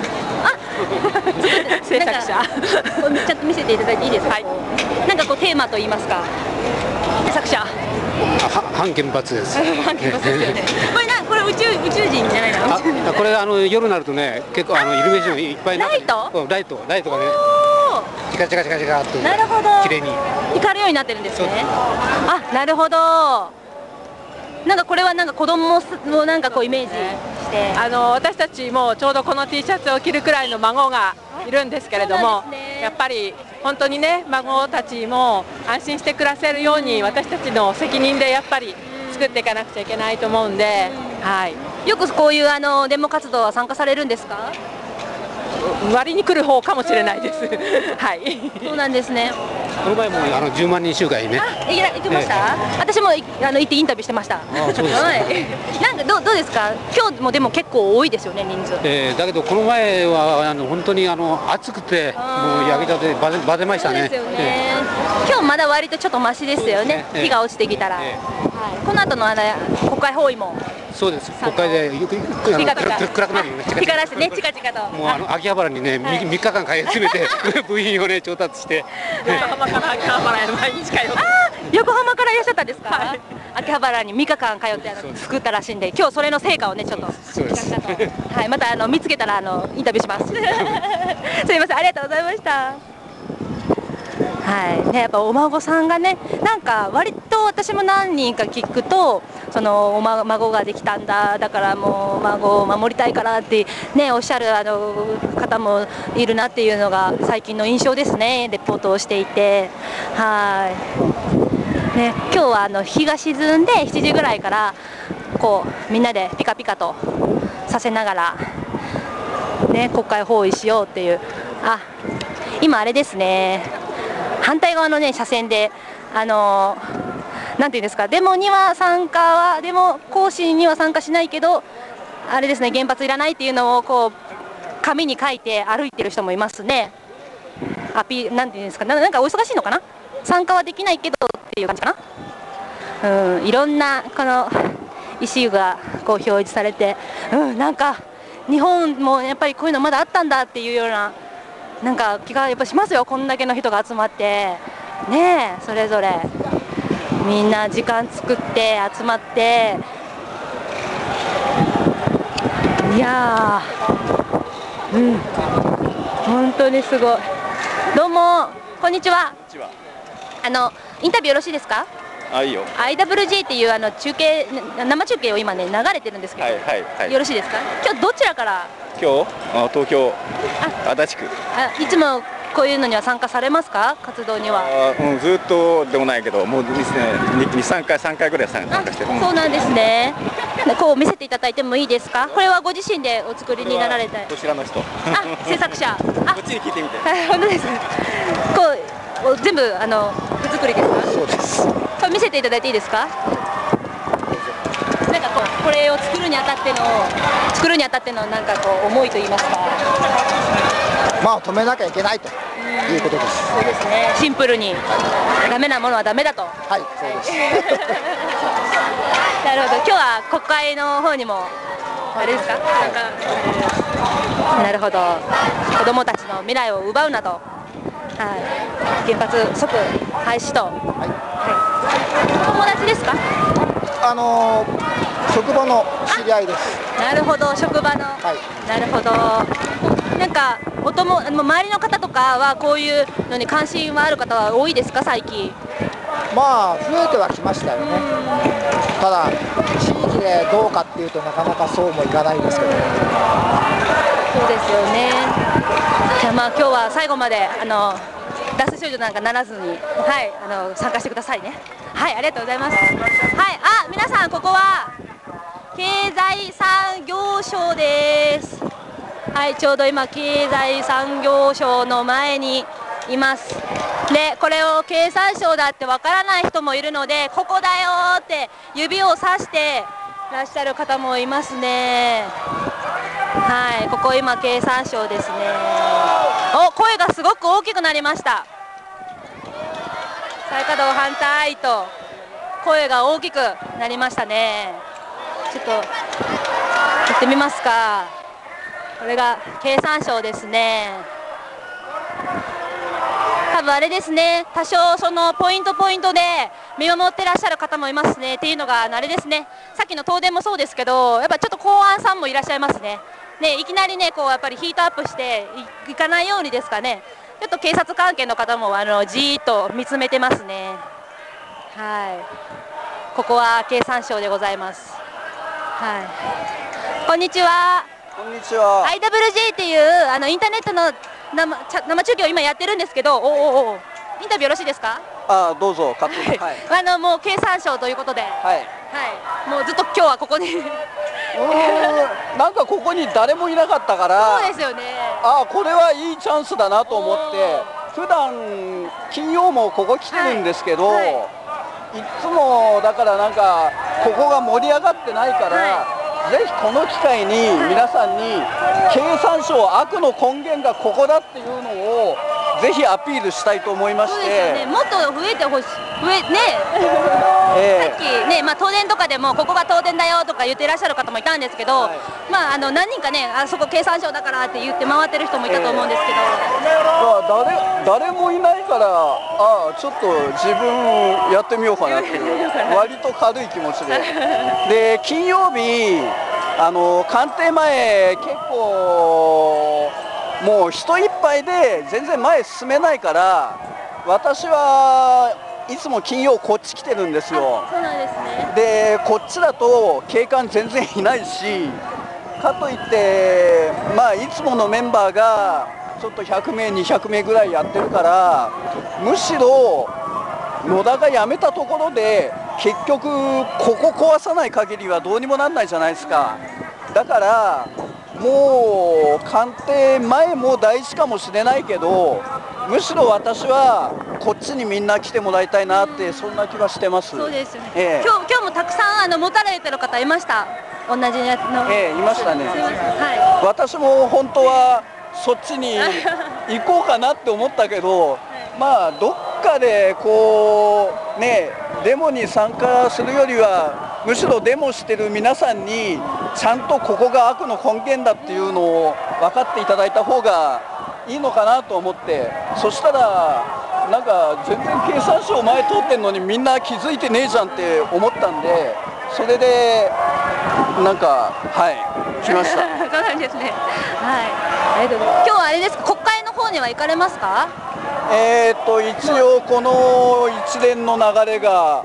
制作者ちゃんと見せていただいていいですか？なんかこうテーマと言いますか、制作者反原発です。 反原発ですよね。これ宇宙人じゃないの？ これ夜になるとね、結構イルミネーションいっぱいライトライトがね、チカチカチカチカってなるほど綺麗に光るようになってるんですね。あ、なるほど。なんかこれはなんか子供もなんかこうイメージして、 私たちもちょうどこの T シャツを着るくらいの孫がいるんですけれども、やっぱり本当にね、孫たちも安心して暮らせるように私たちの責任でやっぱり作っていかなくちゃいけないと思うんで、はい。 よくこういうデモ活動は参加されるんですか？ 割に来る方かもしれないです。はい。 そうなんですね。 この前も10万人集会ね。 行きました？私も行ってインタビューしてました。 そうですか。 なんかどうですか？今日もでも結構多いですよね、人数。 だけどこの前は本当に暑くてもう焼けたてバテましたね。 そうですよね。今日まだ割とちょっとマシですよね。日が落ちてきたら。この後の国会包囲も。 そうです。国会で暗くなるよね。 光らしてね、チカチカと。 もう秋葉原にね、3日間通い詰めて部員をね調達して。 横浜から秋葉原へ毎日通って。 横浜からいらっしゃったんですか？秋葉原に3日間通って作ったらしいんで、今日それの成果をねちょっと聞かせたと。はい、また見つけたらインタビューします。すみません、ありがとうございました。はいね、やっぱお孫さんがね、なんか割と私も何人か聞くと、孫ができたんだ、だからもう孫を守りたいからってねおっしゃる方もいるなっていうのが最近の印象ですね。レポートをしていて、はいね、今日は日が沈んで7時ぐらいからこうみんなでピカピカとさせながらね国会包囲しようっていう。今あれですね。反対側のね車線でなんていうんですか、デモ行進には参加しないけど、あれですね、原発いらないっていうのをこう紙に書いて歩いてる人もいますね。なんていうんですか、なんかお忙しいのかな、参加はできないけどっていう感じかな。いろんなこのイシューがこう表示されて、なんか日本もやっぱりこういうのまだあったんだっていうような。なんか気がやっぱしますよ。こんだけの人が集まってね、それぞれみんな時間作って集まって、いやー、本当にすごい。どうもこんにちは。インタビューよろしいですか？ いいよ。 IWJ っていう生中継を今ね流れてるんですけど、よろしいですか？今日どちらから？ 今日東京足立区。 いつもこういうのには参加されますか？活動には。 ずっとでもないけど、もう3回ぐらい参加してる。 そうなんですね。こう見せていただいてもいいですか？これはご自身でお作りになられた。 こちらの人。 制作者。こっちに聞いてみて。 本当です。こう全部手作りですか？ そうです。 これ見せていただいていいですか？なんかこれを作るにあたってのなんかこう思いと言いますか。 止めなきゃいけないということです。 そうですね。シンプルにダメなものはダメだと。 はい、そうです。 なるほど。今日は国会の方にもあれですか？なるほど。子供たちの未来を奪うなと。原発即廃止と。友達ですか？ 職場の知り合いです。 なるほど、職場の。なるほど。なんか周りの方とかはこういうのに関心はある方は多いですか、最近？ 増えてはきましたよね。ただ地域でどうかっていうとなかなかそうもいかないですけど。 そうですよね。じゃあ今日は最後まで脱水症状なんかならずに、参加してくださいね。はい、ありがとうございます。はい、皆さんここは経済産業省です。はい、ちょうど今経済産業省の前にいます。で、これを経産省だってわからない人もいるので、ここだよって指をさしてらっしゃる方もいますね。はい、ここ今経産省ですね。声がすごく大きくなりました。 再稼働反対と声が大きくなりましたね。ちょっと行ってみますか。これが経産省ですね。多分あれですね、多少そのポイントで見守ってらっしゃる方もいますね。っていうのがあれですね、さっきの東電もそうですけど、やっぱちょっと公安さんもいらっしゃいますね。いきなりね、こうやっぱりヒートアップしていかないようにですかね、ちょっと警察関係の方もじーっと見つめてますね。はい、ここは経産省でございます。はい、こんにちは。 こんにちは。 IWJ っていうインターネットの生中継を今やってるんですけど、インタビューよろしいですか？ どうぞ。勝手に。 はい、もう経産省ということで、はい、もうずっと今日はここになんかここに誰もいなかったから、 そうですよね。 これはいいチャンスだなと思って、普段金曜もここ来てるんですけど、いつもだからなんかここが盛り上がってないから、ぜひこの機会に皆さんに経産省悪の根源がここだっていうのをぜひアピールしたいと思いまして。 そうですよね、もっと増えてほしい、さっきね、東電とかでもここが東電だよとか言ってらっしゃる方もいたんですけど、何人かね、そこ経産省だからって言って回ってる人もいたと思うんですけど、 誰もいないから、ちょっと自分やってみようかなっていう割と軽い気持ちで。で、金曜日官邸前結構もう人いっぱいで全然前進めないから、私はいつも金曜こっち来てるんですよ。 そうなんですね。 で、こっちだと警官全然いないし、かといっていつものメンバーがちょっと100名200名ぐらいやってるから、むしろ野田が辞めたところで結局ここ壊さない限りはどうにもなんないじゃないですか。だからもう官邸前も大事かもしれないけど、むしろ私はこっちにみんな来てもらいたいなって、そんな気はしてます。 そうですよね。今日もたくさん持たれてる方いました。同じやつの。 いましたね。 はい。 私も本当はそっちに行こうかなって思ったけど、どっかでこうね、デモに参加するよりはむしろデモしてる皆さんにちゃんとここが悪の根源だっていうのを分かっていただいた方がいいのかなと思って、そしたらなんか全然経産省前通ってんのにみんな気づいてねえじゃんって思ったんで、それでなんか来ました。 そうなんですね。はい。今日はあれですか、国会の方には行かれますか？ 一応この一連の流れが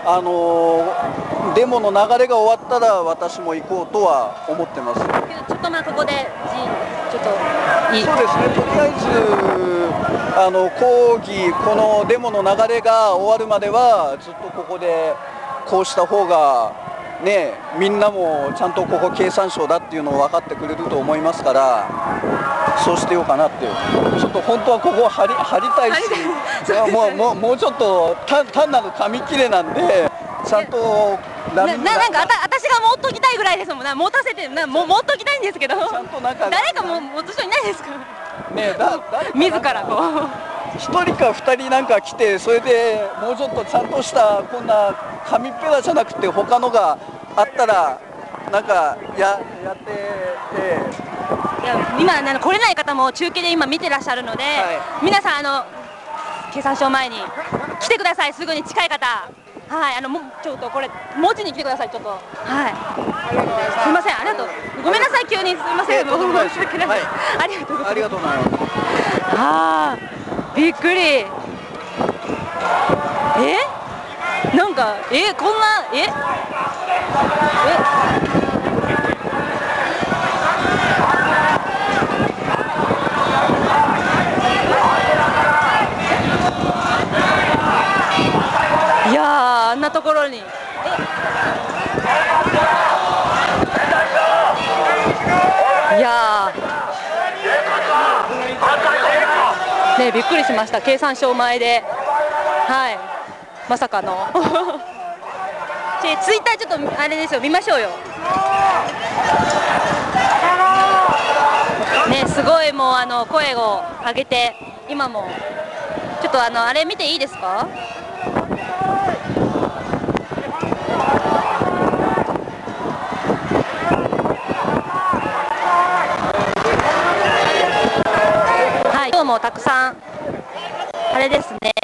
デモの流れが終わったら私も行こうとは思ってます。 ちょっとここでちょっとそうですね、とりあえず抗議、このデモの流れが終わるまではずっとここでこうした方がね、みんなもちゃんとここ経産省だっていうのを分かってくれると思いますから、そうしてようかなって。ちょっと本当はここを張りたいし、もうちょっと単なる紙切れなんで、ちゃんとなんか私が持っときたいぐらいですもん。持たせて持っときたいんですけど、ちゃんと誰か持つ人いないですかね。自らこう 1人か2人なんか来て、それでもうちょっとちゃんとしたこんな紙っぺらじゃなくて他のがあったらなんかやって今来れない方も中継で今見てらっしゃるので、皆さん経産省前に来てください。すぐに近い方、はい、ちょっとこれ文字に来てください。ちょっと、はい、すみません、ありがとう。ごめんなさい、急にすみません。ありがとうございます。 ありがとうございます。びっくり。なんかこんないやー、あんなところにいやーね、びっくりしました。経産省前で、はい、まさかのツイッターちょっとあれですよ、見ましょうよね。すごいもう声を上げて、今もちょっとあれ見ていいですか？ はい、今日もたくさんあれですね。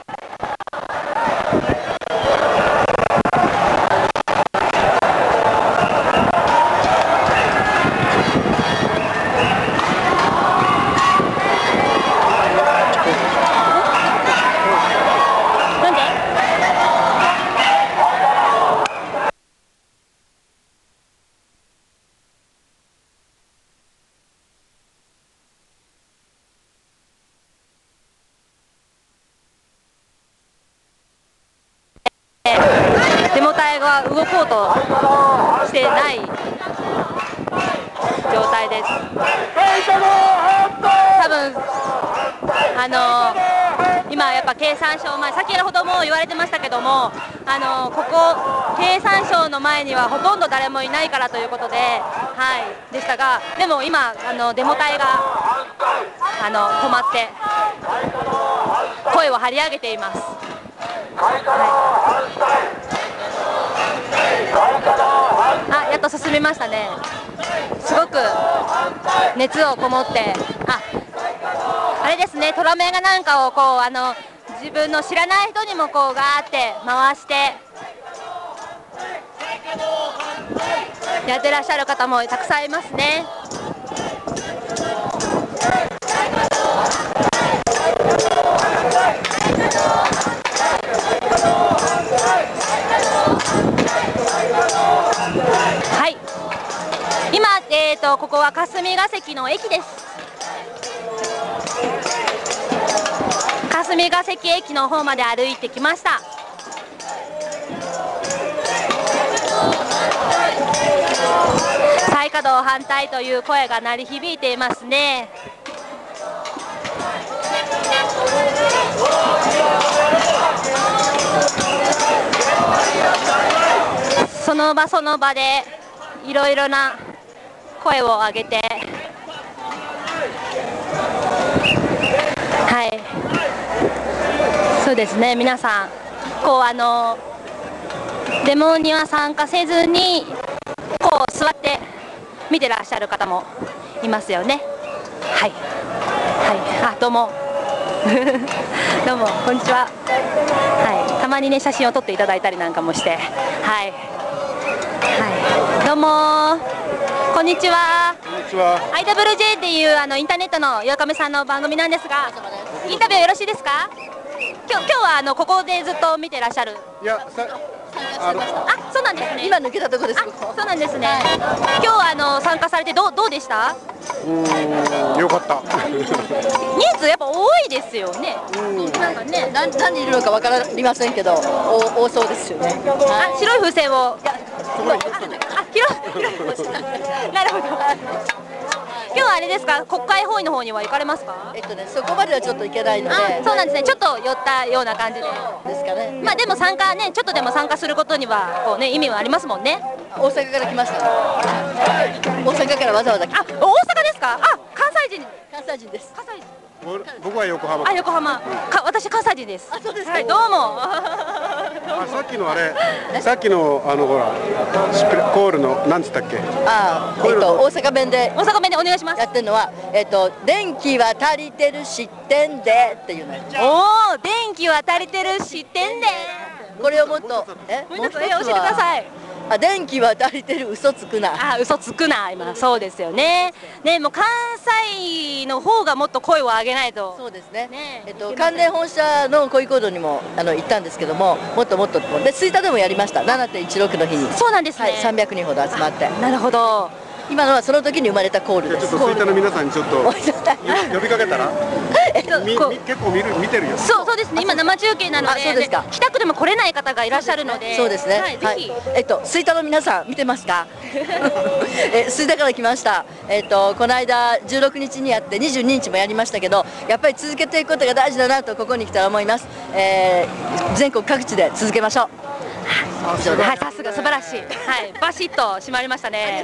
デモ隊が動こうとしてない状態です。多分今やっぱ経産省前、先ほども言われてましたけども、ここ経産省の前にはほとんど誰もいないからということで、はいでしたが、でも今デモ隊が止まって声を張り上げています。あ、やっと進みましたね。すごく熱をこもって、あれですね、トラメガなんかをこう自分の知らない人にもこうガーって回してやってらっしゃる方もたくさんいますね。はい、今、ここは霞ヶ関の駅です。霞ヶ関駅の方まで歩いてきました。再稼働反対という声が鳴り響いていますね。その場その場でいろいろな声を上げて、はい、そうですね、皆さんこうデモには参加せずにこう座って見てらっしゃる方もいますよね。はい、はい、どうもどうもこんにちは。はい、たまにね写真を撮っていただいたりなんかもして、はい、はい、どうもこんにちは。 こんにちは。 IWJ っていうインターネットの岩亀さんの番組なんですが、インタビューよろしいですか？今日はここでずっと見てらっしゃる。 いや、 そうなんですね。 今抜けたとこです。 そうなんですね。今日参加されてどうでした？ よかった。 人数やっぱ多いですよね。なんかね、 何人いるのかわかりませんけど、多そうですよね。 白い風船を。なるほど。今日はあれですか、国会本位の方には行かれますか？ そこまではちょっと行けないので。 そうなんですね。ちょっと寄ったような感じで。 ですかね。 まあでも参加ね、ちょっとでも参加することにはこうね意味はありますもんね。 大阪から来ました。大阪からわざわざ来ました。 大阪ですか？関西人。 関西人です。 関西人。 僕は横浜。 横浜。私関西人です。 そうですか。 はい、どうも。 さっきのあれ、さっきのほらコールのなんつったっけ？ 大阪弁で。 大阪弁でお願いします。 やってるのは電気は足りてる知ってんでっていうの。 おお、電気は足りてる知ってんで。 これをもっともう一つ教えてください。 電気は足りてる、嘘つくな。 嘘つくな、今そうですよね。ね、もう関西の方がもっと声を上げないと。 そうですね。関連本社の抗議行動にも行ったんですけども、もっともっとで吹田でもやりました。7.16 の日に。 そうなんですね。 はい、300人ほど集まって。 なるほど。 今のはその時に生まれたコールです。 ちょっと吹田の皆さんにちょっと呼びかけたら。結構見てるよ。 そうですね。今生中継なので、北区でも来れない方がいらっしゃるので。 そうですね。 はい、ぜひ。 吹田の皆さん見てますか？吹田から来ました。この間16日にやって22日もやりましたけど、やっぱり続けていくことが大事だなとここに来たら思います。全国各地で続けましょう。 はい、さすが素晴らしい。はい、バシッと締まりましたね。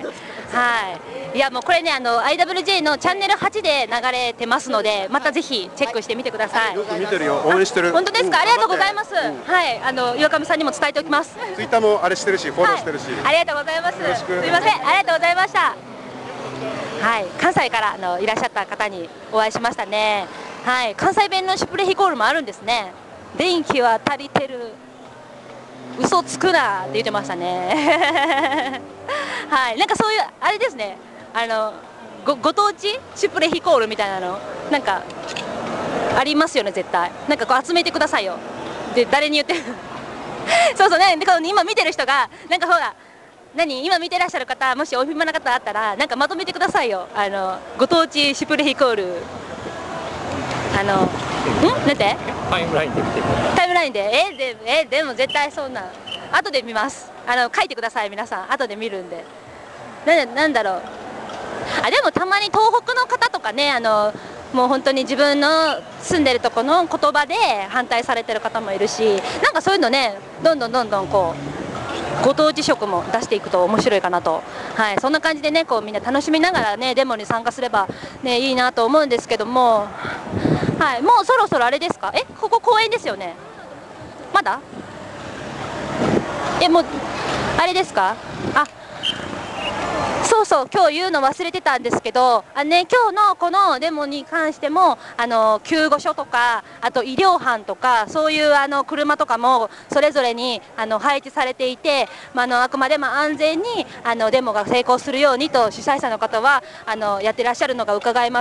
はい、いやもうこれねIWJ のチャンネル8で流れてますので、またぜひチェックしてみてください。 よく見てるよ、応援してる。 本当ですか、ありがとうございます。はい岩上さんにも伝えておきます。 ツイッターもあれしてるし、フォローしてるし、 ありがとうございます。すみません、ありがとうございました。はい、関西からいらっしゃった方にお会いしましたね。はい、関西弁のシュプレヒコールもあるんですね。電気は足りてる、嘘つくなって言ってましたね。はい、なんかそういうあれですね、ご当地シュプレヒコールみたいなのなんかありますよね、絶対。なんかこう集めてくださいよ。で誰に言ってるそうそうね、で今見てる人がなんかほら今見てらっしゃる方、もしお暇な方あったらなんかまとめてくださいよ。ご当地シュプレヒコールなんてタイムラインで見てください。 タイムラインででも絶対そんな後で見ます。書いてください、皆さん後で見るんで。なんだろう、でもたまに東北の方とかね、もう本当に自分の住んでるとこの言葉で反対されてる方もいるし、なんかそういうのねどんどんこうご当地色も出していくと面白いかなと、はい、そんな感じでねこうみんな楽しみながらねデモに参加すればねいいなと思うんですけども、はい、もうそろそろあれですか、ここ公園ですよね、まだもうあれですか、そう今日言うの忘れてたんですけど、今日のこのデモに関しても救護所とかあと医療班とかそういう車とかもそれぞれに配置されていて、あくまでも安全にデモが成功するようにと主催者の方はやってらっしゃるのが伺えます。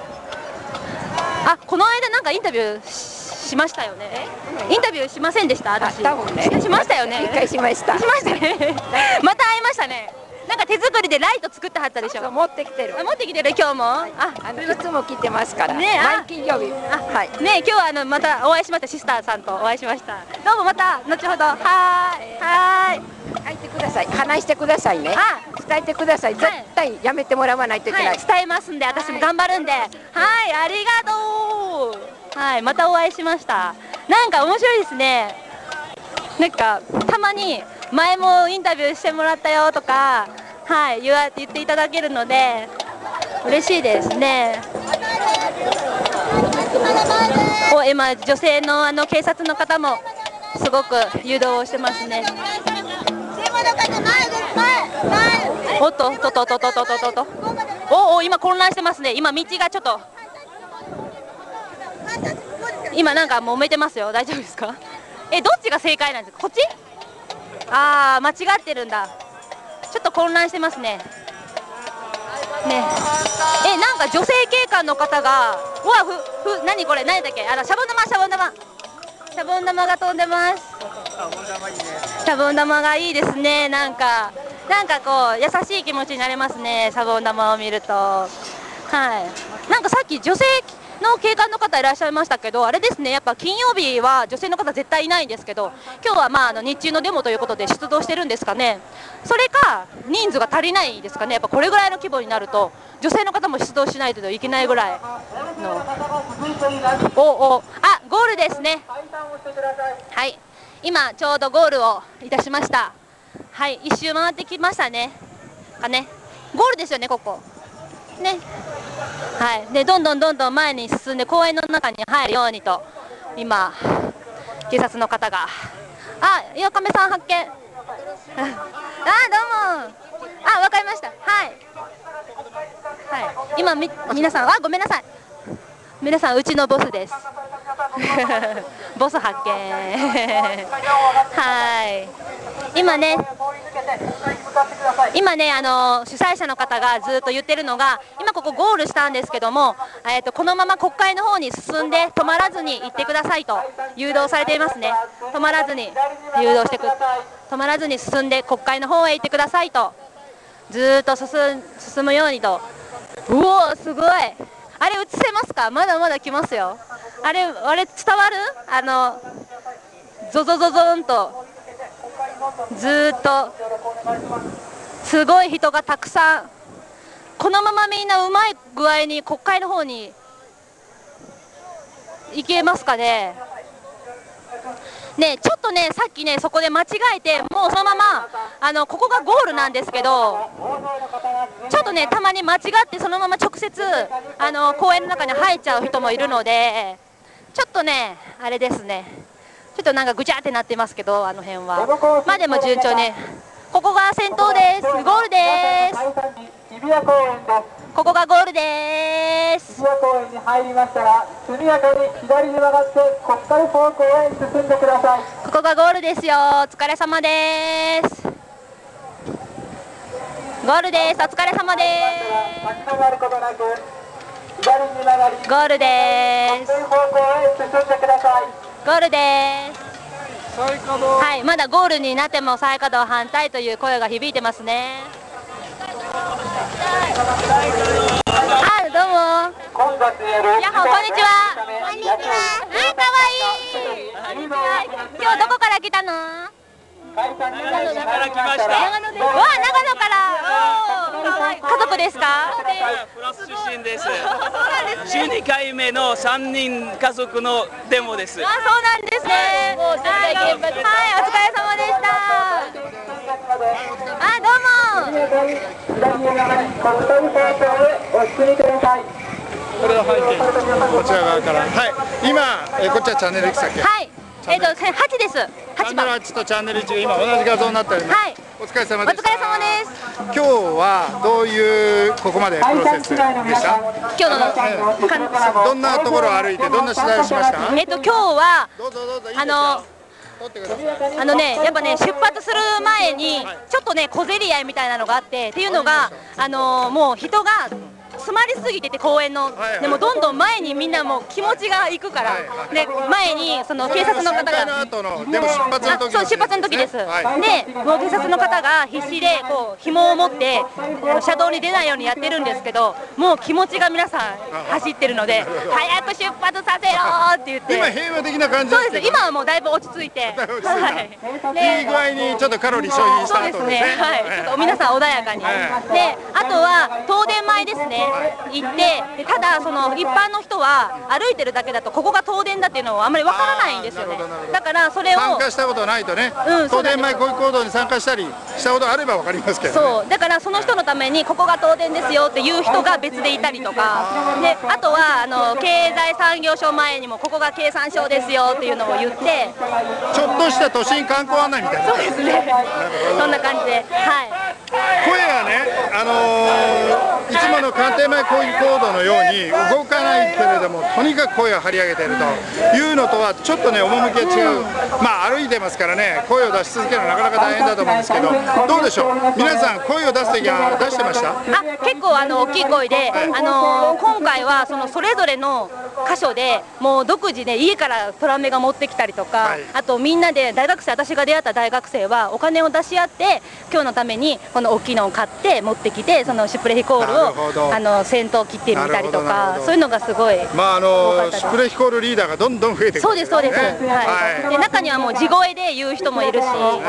この間なんかインタビューしましたよね。インタビューしませんでした？私。多分ね。しましたよね。一回しました。しましたね。また会いましたね。なんか手作りでライト作ってはったでしょ。持ってきてる。持ってきてる今日も。いつも来てますから。ね、毎金曜日。はい。ね、今日はまたお会いしました、シスターさんとお会いしました。どうもまた後ほど。はーい。 書いてください。話してくださいね。伝えてください。絶対やめてもらわないといけない。 伝えますんで、私も頑張るんで。はい、ありがとう。はい、またお会いしました。なんか面白いですね。なんかたまに前もインタビューしてもらったよとか、はい、言っていただけるので嬉しいですね。今女性の警察の方もすごく誘導をしてますね。おっと今混乱してますね。今道がちょっと今なんか揉めてますよ。大丈夫ですか？どっちが正解なんですか？こっち？間違ってるんだ。ちょっと混乱してますね。なんか女性警官の方が何これ、何だっけ、シャボン玉が飛んでます。シャボン玉がいいですね。なんかこう優しい気持ちになれますね、シャボン玉を見ると。はい、なんかさっき女性の警官の方いらっしゃいましたけど、あれですね、やっぱ金曜日は女性の方絶対いないんですけど、今日は日中のデモということで出動してるんですかね。それか人数が足りないですかね。やっぱこれぐらいの規模になると女性の方も出動しないといけないぐらいの。ゴールですね。はい、今ちょうどゴールをいたしました。はい、一周回ってきましたね。ゴールですよね、ここね。はい、でどんどん前に進んで公園の中に入るようにと今警察の方が岩亀さん発見。どうもわかりました。はい、今皆さんごめんなさい、皆さんうちのボスです。ボス発見。はい、今ね主催者の方がずっと言ってるのが、今ここゴールしたんですけども、このまま国会の方に進んで止まらずに行ってくださいと誘導されていますね。止まらずに進んで国会の方へ行ってくださいと、ずっと進むようにと。うお、すごい。あれ映せますか？まだまだ来ますよ。あれ伝わる？ゾゾゾゾンとずっとすごい人がたくさん。このままみんなうまい具合に国会の方に行けますかね。 ね、ちょっとね、さっきね、そこで間違えて、もうそのままここがゴールなんですけど、ちょっとね、たまに間違ってそのまま直接公園の中に入っちゃう人もいるので、ちょっとね、あれですね、ちょっとなんかぐちゃってなってますけど、あの辺は。まあでも順調ね。ここが先頭です。ゴールです。ここがゴールです。 日比谷公園に入りましたら、速やかに左に曲がって国会方向へ進んでください。 ここがゴールですよ。お疲れ様です。ゴールです。お疲れ様です。ゴールです。ゴールです。はい、まだゴールになっても再稼働反対という声が響いてますね。あ、どうも。やっほー、こんにちは。こんにちは。あ、かわいい。今日どこから来たの？長野から来ました。長野です。わあ、長野から。家族ですか？ フランス出身です。12回目の3人家族のデモです。 あ、そうなんですね。はい、お疲れ様でした。あ、どうも。 これを背景こちら側から。はい。今こっちはチャンネルいくつだっけ？ はい。8です。 チャンネル8とチャンネル1が今同じ画像になっております。はい。お疲れ様でした。 お疲れ様です。 今日はどういうここまでプロセスでした？ 今日のどんなところを歩いてどんな取材をしました？ 今日はやっぱね、出発する前にちょっとね、小競り合いみたいなのがあって、っていうのがもう人が詰まりすぎてて、公園の、でもどんどん前にみんなもう気持ちが行くから、で前にその警察の方が、そう出発の時です。で、もう警察の方が必死でこう紐を持って車道に出ないようにやってるんですけど、もう気持ちが皆さん走ってるので、早く出発させろって言って。 今平和的な感じ。 そうです。今はもうだいぶ落ち着いて、 いい具合にちょっとカロリー消費した後ですね。 そうですね。はい。ちょっと皆さん穏やかに。で、あとは東電前ですね。行って、ただその一般の人は歩いてるだけだとここが東電だっていうのはあんまりわからないんですよね。だからそれを参加したことないとね、東電前抗議行動に参加したりしたことあればわかりますけど、 そうだからその人のためにここが東電ですよっていう人が別でいたりとかで、あとは経済産業省前にもここが経産省ですよっていうのを言って、 ちょっとした都心観光案内みたいな。 そうですね。そんな感じで、はい。 声がね、いつもの官邸前抗議行動のように動かないけれども、とにかく声を張り上げているというのとはちょっとね、趣が違う。まあ歩いてますからね、声を出し続けるのはなかなか大変だと思うんですけど、どうでしょう、皆さん声を出すときは出してました？ 結構大きい声で、今回はそれぞれの箇所でもう独自で家からトラメが持ってきたりとか、あとみんなで大学生、私が出会った大学生はお金を出し合って今日のためにこの大きいのを買って持ってきて、そのシュプレヒコールを先頭切ってみたりとか、そういうのがすごい。 まあシュプレヒコールリーダーがどんどん増えてくる。 そうですそうです。はい。で中にはもう地声で言う人もいるし、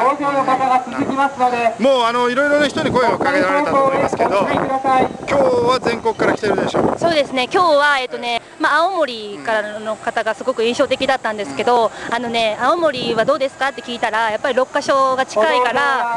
もういろいろな人に声をかけられたと思いますけど、今日は全国から来てるでしょう。 そうですね。今日は青森からの方がすごく印象的だったんですけど、青森はどうですかって聞いたら、やっぱり6カ所が近いから、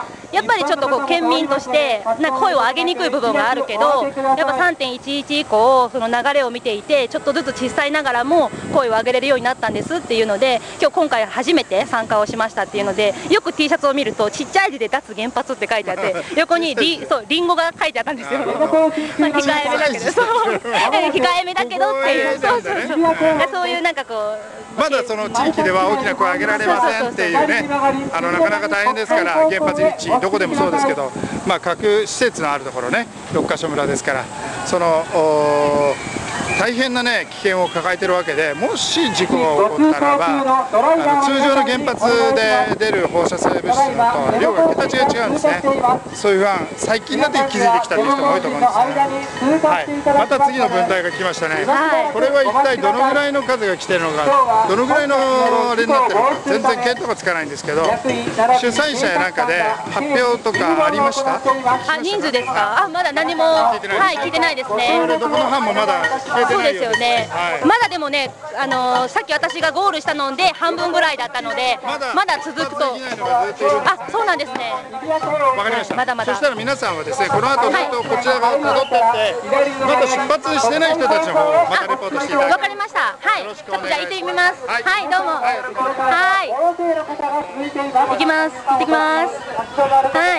やっぱりちょっとこう県民としてなんか声を上げにくい部分があるけど、やっぱ 3.11 以降その流れを見ていて、ちょっとずつ小さいながらも声を上げれるようになったんですっていうので、今回初めて参加をしましたっていうので、よく T シャツを見るとちっちゃい字で脱原発って書いてあって、横にリンゴが書いてあったんですよ。まあ控えめだけど、控えめだけどっていう、そういうなんかこう、 まだその地域では大きな声を上げられませんっていうね、なかなか大変ですから、原発立地どこでもそうですけど、まあ各施設のあるところね、六ヶ所村ですから、その大変なね危険を抱えているわけで、もし事故が起こったらば、通常の原発で出る放射性物質のと量が桁違い違うんですね。そういう不安、最近になって気づいてきたという人も多いと思うんですね。はい、また次の分隊が来ましたね。これは一体どのぐらいの数が来ているのか、どのぐらいのあれになっているのか、全然見当がつかないんですけど、主催者やなんかで表とかありました？ あ、人数ですか？あ、まだ何も聞いてないですね。 どこの班もまだ聞いてそうないですよね。まだでもね、さっき私がゴールしたので半分ぐらいだったので、まだ続くと。あ、そうなんですね。 わかりました。 まだまだ。 そしたら皆さんはですね、この後ずっとこちら側を辿っていって、まだ出発してない人たちの方をまたレポートしていただきます。 わかりました。はい。ちょっとじゃあ行ってみます。はい、どうも。はい。行きます。行ってきます。はい。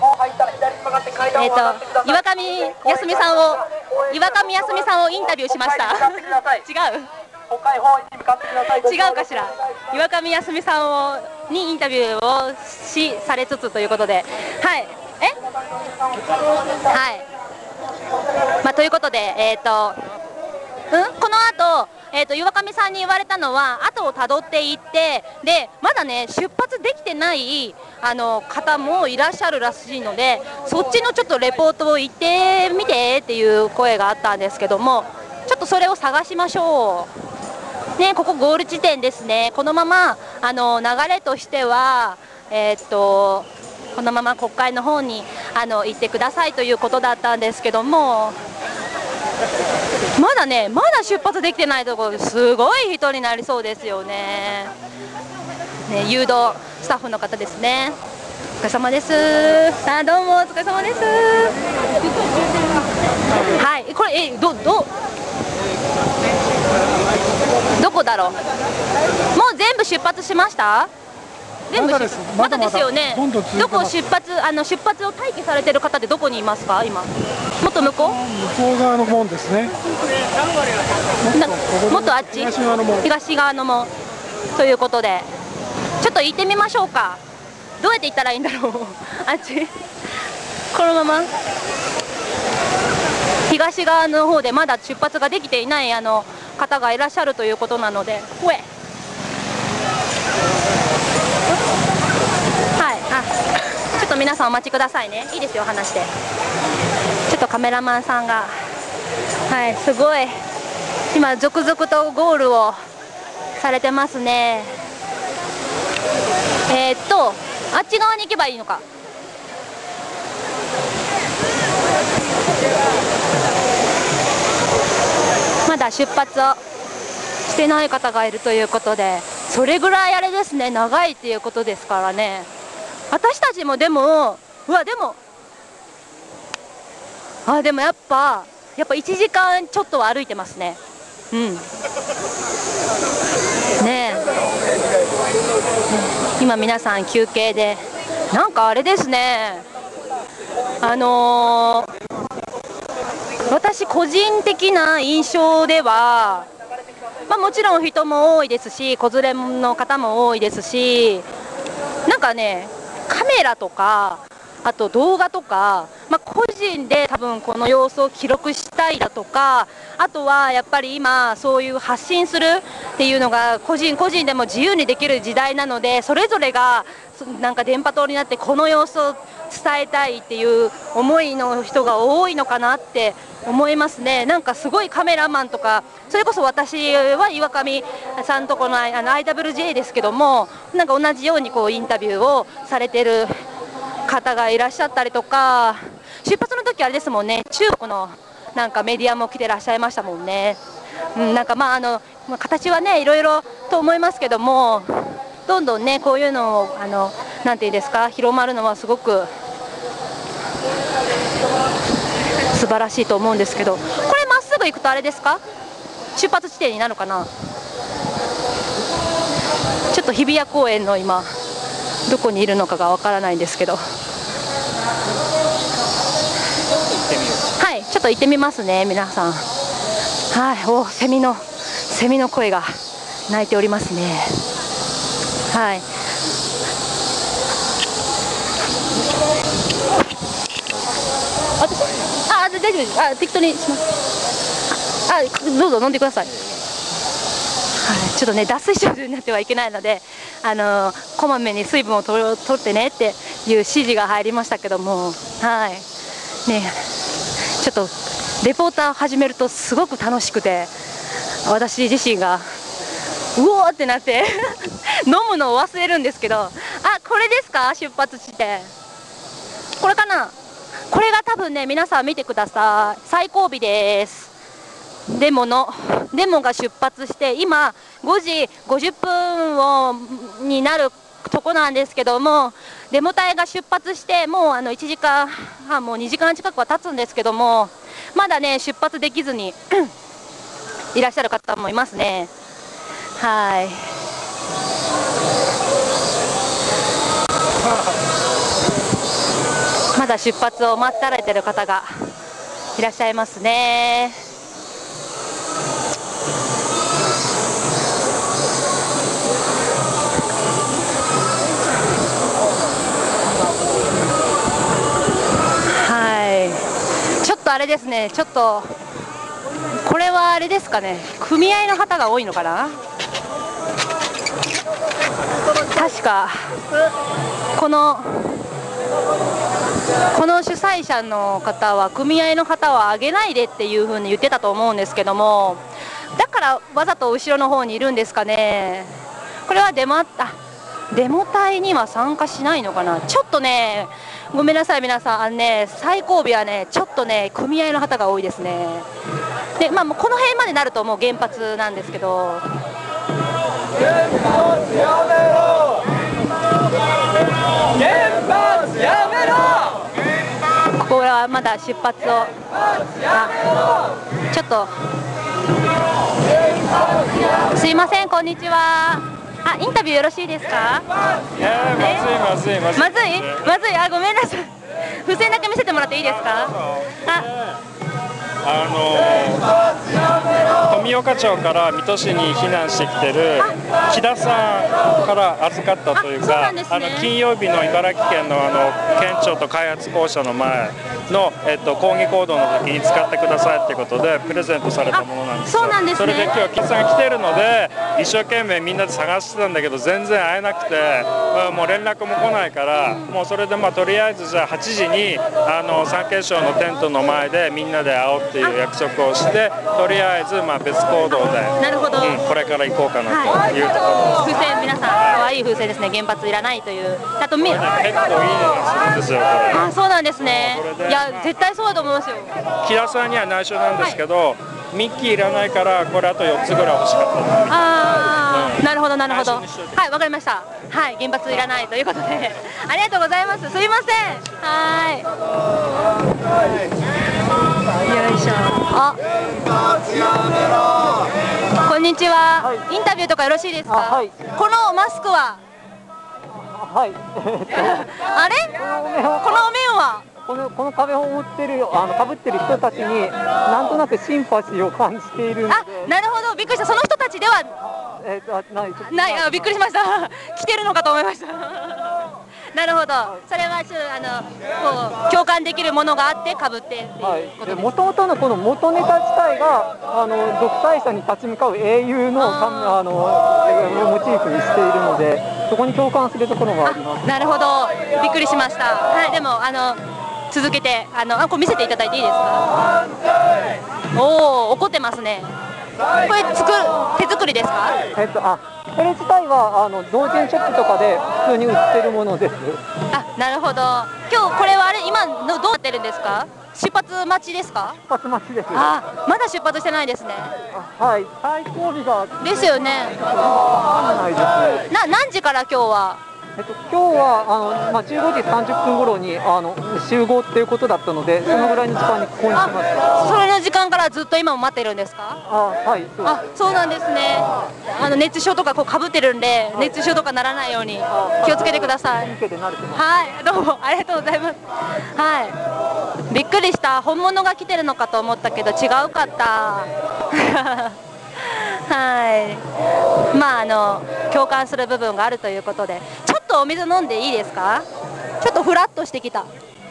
岩上康美さんをインタビューしました。違うかしら。岩上康美さんにインタビューをされつつということで、はい。はい。まあということでこの後。岩上さんに言われたのは後をたどっていってでまだね出発できてない方もいらっしゃるらしいのでそっちのちょっとレポートを行ってみてっていう声があったんですけどもちょっとそれを探しましょうね。ここゴール地点ですね。このまま流れとしてはこのまま国会の方に行ってくださいということだったんですけどもまだ出発できてないところですごい人になりそうですよね。誘導スタッフの方ですね。お疲れ様です。あ、どうもお疲れ様です。はい、これどこだろう。もう全部出発しました？全部まだですよね。どこ出発を待機されてる方ってどこにいますか今？もっと向こう？ 向こう側の門ですね。 もっとあっち？東側の門ということでちょっと行ってみましょうか。どうやって行ったらいいんだろうあっちこのまま東側の方でまだ出発ができていない方がいらっしゃるということなのでほえちょっと皆さんお待ちくださいね。いいですよ話して。ちょっとカメラマンさんがすごい今続々とゴールをされてますね。あっち側に行けばいいのか。まだ出発をしてない方がいるということでそれぐらいあれですね長いっていうことですからね。私たちもでもでもやっぱ1時間ちょっとは歩いてますね。ねえ今皆さん休憩でなんかあれですね私個人的な印象ではもちろん人も多いですし子連れの方も多いですしなんかねカメラとかあと動画とか、個人で多分この様子を記録したいだとかあとはやっぱり今そういう発信するっていうのが個人個人でも自由にできる時代なのでそれぞれがなんか電波塔になってこの様子を伝えたいっていう思いの人が多いのかなって思いますね。なんかすごいカメラマンとかそれこそ私は岩上さんとこのIWJ ですけどもなんか同じようにこうインタビューをされてる方がいらっしゃったりとか出発の時あれですもんね中国のなんかメディアも来てらっしゃいましたもんね。なんか形はねいろいろと思いますけどもどんどんねこういうのをなんていうんですか広まるのはすごく素晴らしいと思うんですけどこれまっすぐ行くとあれですか出発地点になるかな。ちょっと日比谷公園の今どこにいるのかがわからないんですけどはいちょっと行ってみますね皆さん。セミの声が鳴いておりますね。大丈夫です。適当にします。どうぞ飲んでください。ちょっとね脱水症状になってはいけないのでこまめに水分を取ってねっていう指示が入りましたけどもねちょっとレポーターを始めるとすごく楽しくて私自身がうおーってなって飲むのを忘れるんですけどこれですか出発地点これかな、これが多分ね、皆さん見てください、最後尾です。デモが出発して、今5時50分になるとこなんですけども、デモ隊が出発してもう1時間半、もう2時間近くは経つんですけども、まだね出発できずにいらっしゃる方もいますね。はい。まだ出発を待たれてる方がいらっしゃいますね。ちょっとあれですね、ちょっとこれはあれですかね、組合の方が多いのかな。確かこの主催者の方は組合の方は上げないでっていうふうに言ってたと思うんですけども、だからわざと後ろの方にいるんですかね。これはデモ隊には参加しないのかな。ちょっとね、ごめんなさい皆さん、最後尾はねちょっとね組合の方が多いですね。でもうこの辺までなるともう原発なんですけど、原発やめろ、原発やめろ。ここはまだ出発をちょっとすいません、こんにちは。インタビューよろしいですか？まずい、ごめんなさい。付箋だけ見せてもらっていいですか？ 富岡町から水戸市に避難してきてる木田さんから預かったというか、金曜日の茨城県の県庁と開発公社の前の抗議行動の時に使ってくださいっていうことでプレゼントされたものなんですよ。それで今日木田さんが来てるので一生懸命みんなで探してたんだけど全然会えなくて、もう連絡も来ないから、もうそれでとりあえずじゃあ8時に産経省のテントの前でみんなで会おうっていう約束をして、とりあえず別行動でこれから行こうかなというところです。 風船、皆さん可愛い風船ですね。原発いらないという。あと結構いい値段するんですよ、これ。 そうなんですね。いや絶対そうだと思いますよ。 木田さんには内緒なんですけど、ミッキーいらないからこれあと4つぐらい欲しかった。 なるほどなるほど。はい、わかりました。はい、原発いらないということでありがとうございます。すいません。はい。よいしょ。こんにちは。インタビューとかよろしいですか？このマスクは？あれ？このお面は？ この壁を持ってるかぶってる人たちになんとなくシンパシーを感じているので。 なるほど、びっくりした。その人たちではない。びっくりしました。来てるのかと思いました。なるほど。それはこう共感できるものがあってかぶってっていうことです。 もともとのこの元ネタ自体が独裁者に立ち向かう英雄のモチーフにしているので、そこに共感するところもあります。 なるほど。びっくりしました。はい。でも続けてこれ見せていただいていいですか？おお、怒ってますね。これ手作りですか？ これ自体は同人ショップとかで普通に売ってるものです。 なるほど。今日これは今どうなってるんですか？出発待ちですか？ 出発待ちです。 まだ出発してないですね。 はい。最後尾がですよね。 わかんないですね。 何時から今日は？ 今日は15時30分頃に集合っていうことだったので、そのぐらいの時間にここに来ました。 それの時間からずっと今も待ってるんですか？ はい。 そうなんですね。熱中症とかかぶってるんで、熱中症とかならないように気をつけてください。はい、どうもありがとうございます。はい。びっくりした。本物が来てるのかと思ったけど違うかった。はい。共感する部分があるということで、ちょっとお水飲んでいいですか？ちょっとフラッとしてきた。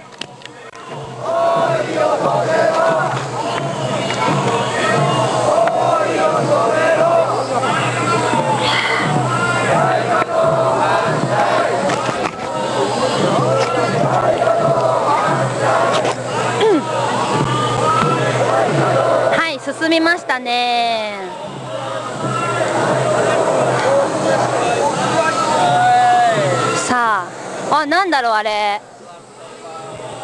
はい、進みましたね。さあ、なんだろうあれ。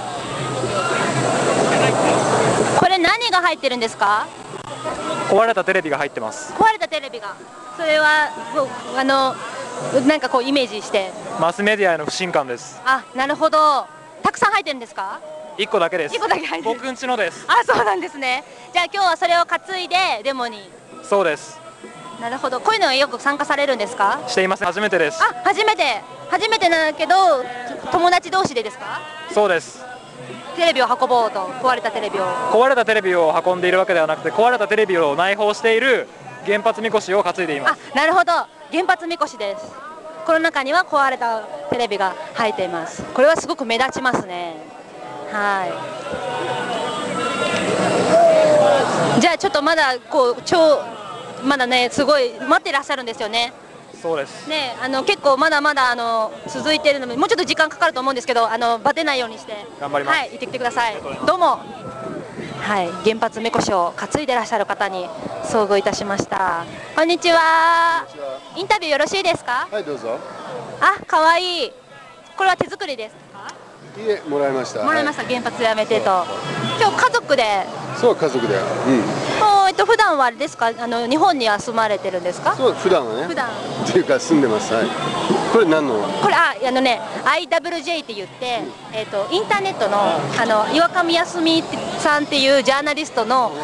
何が入ってるんですか？ 壊れたテレビが入ってます。 壊れたテレビが。それはなんかこうイメージして。 マスメディアへの不信感です。 あ、なるほど。たくさん入ってるんですか ？1個だけです。 1個だけ入ってる。 僕んちのです。 あ、そうなんですね。じゃあ今日はそれを担いでデモに。 そうです。 なるほど。こういうのはよく参加されるんですか？ していません。初めてです。 あ、初めてなんだけど、友達同士でですか？ そうです。 テレビを運ぼうと、壊れたテレビを運んでいるわけではなくて、壊れたテレビを内包している原発みこしを担いでいます。 あ、なるほど。原発みこしです。この中には壊れたテレビが入っています。これはすごく目立ちますね。はい。じゃあちょっとまだまだね、すごい待ってらっしゃるんですよね。 そうですね、結構まだまだ続いているので、もうちょっと時間かかると思うんですけど、バテないようにして頑張ります。 はい、行ってきてください。どうも。はい、原発みこしを担いでらっしゃる方に遭遇いたしました。こんにちは。インタビューよろしいですか？ はい、どうぞ。 あ、可愛い。これは手作りですか？ いえ、もらいました。 もらいました。原発やめてと。今日家族で。 そう、家族で。 普段はあれですか、日本には住まれてるんですか？ そう、普段はね。 普段。 っていうか、住んでます。はい。これ何の？ これIWJ って言って、インターネットの岩上康美さんっていうジャーナリストの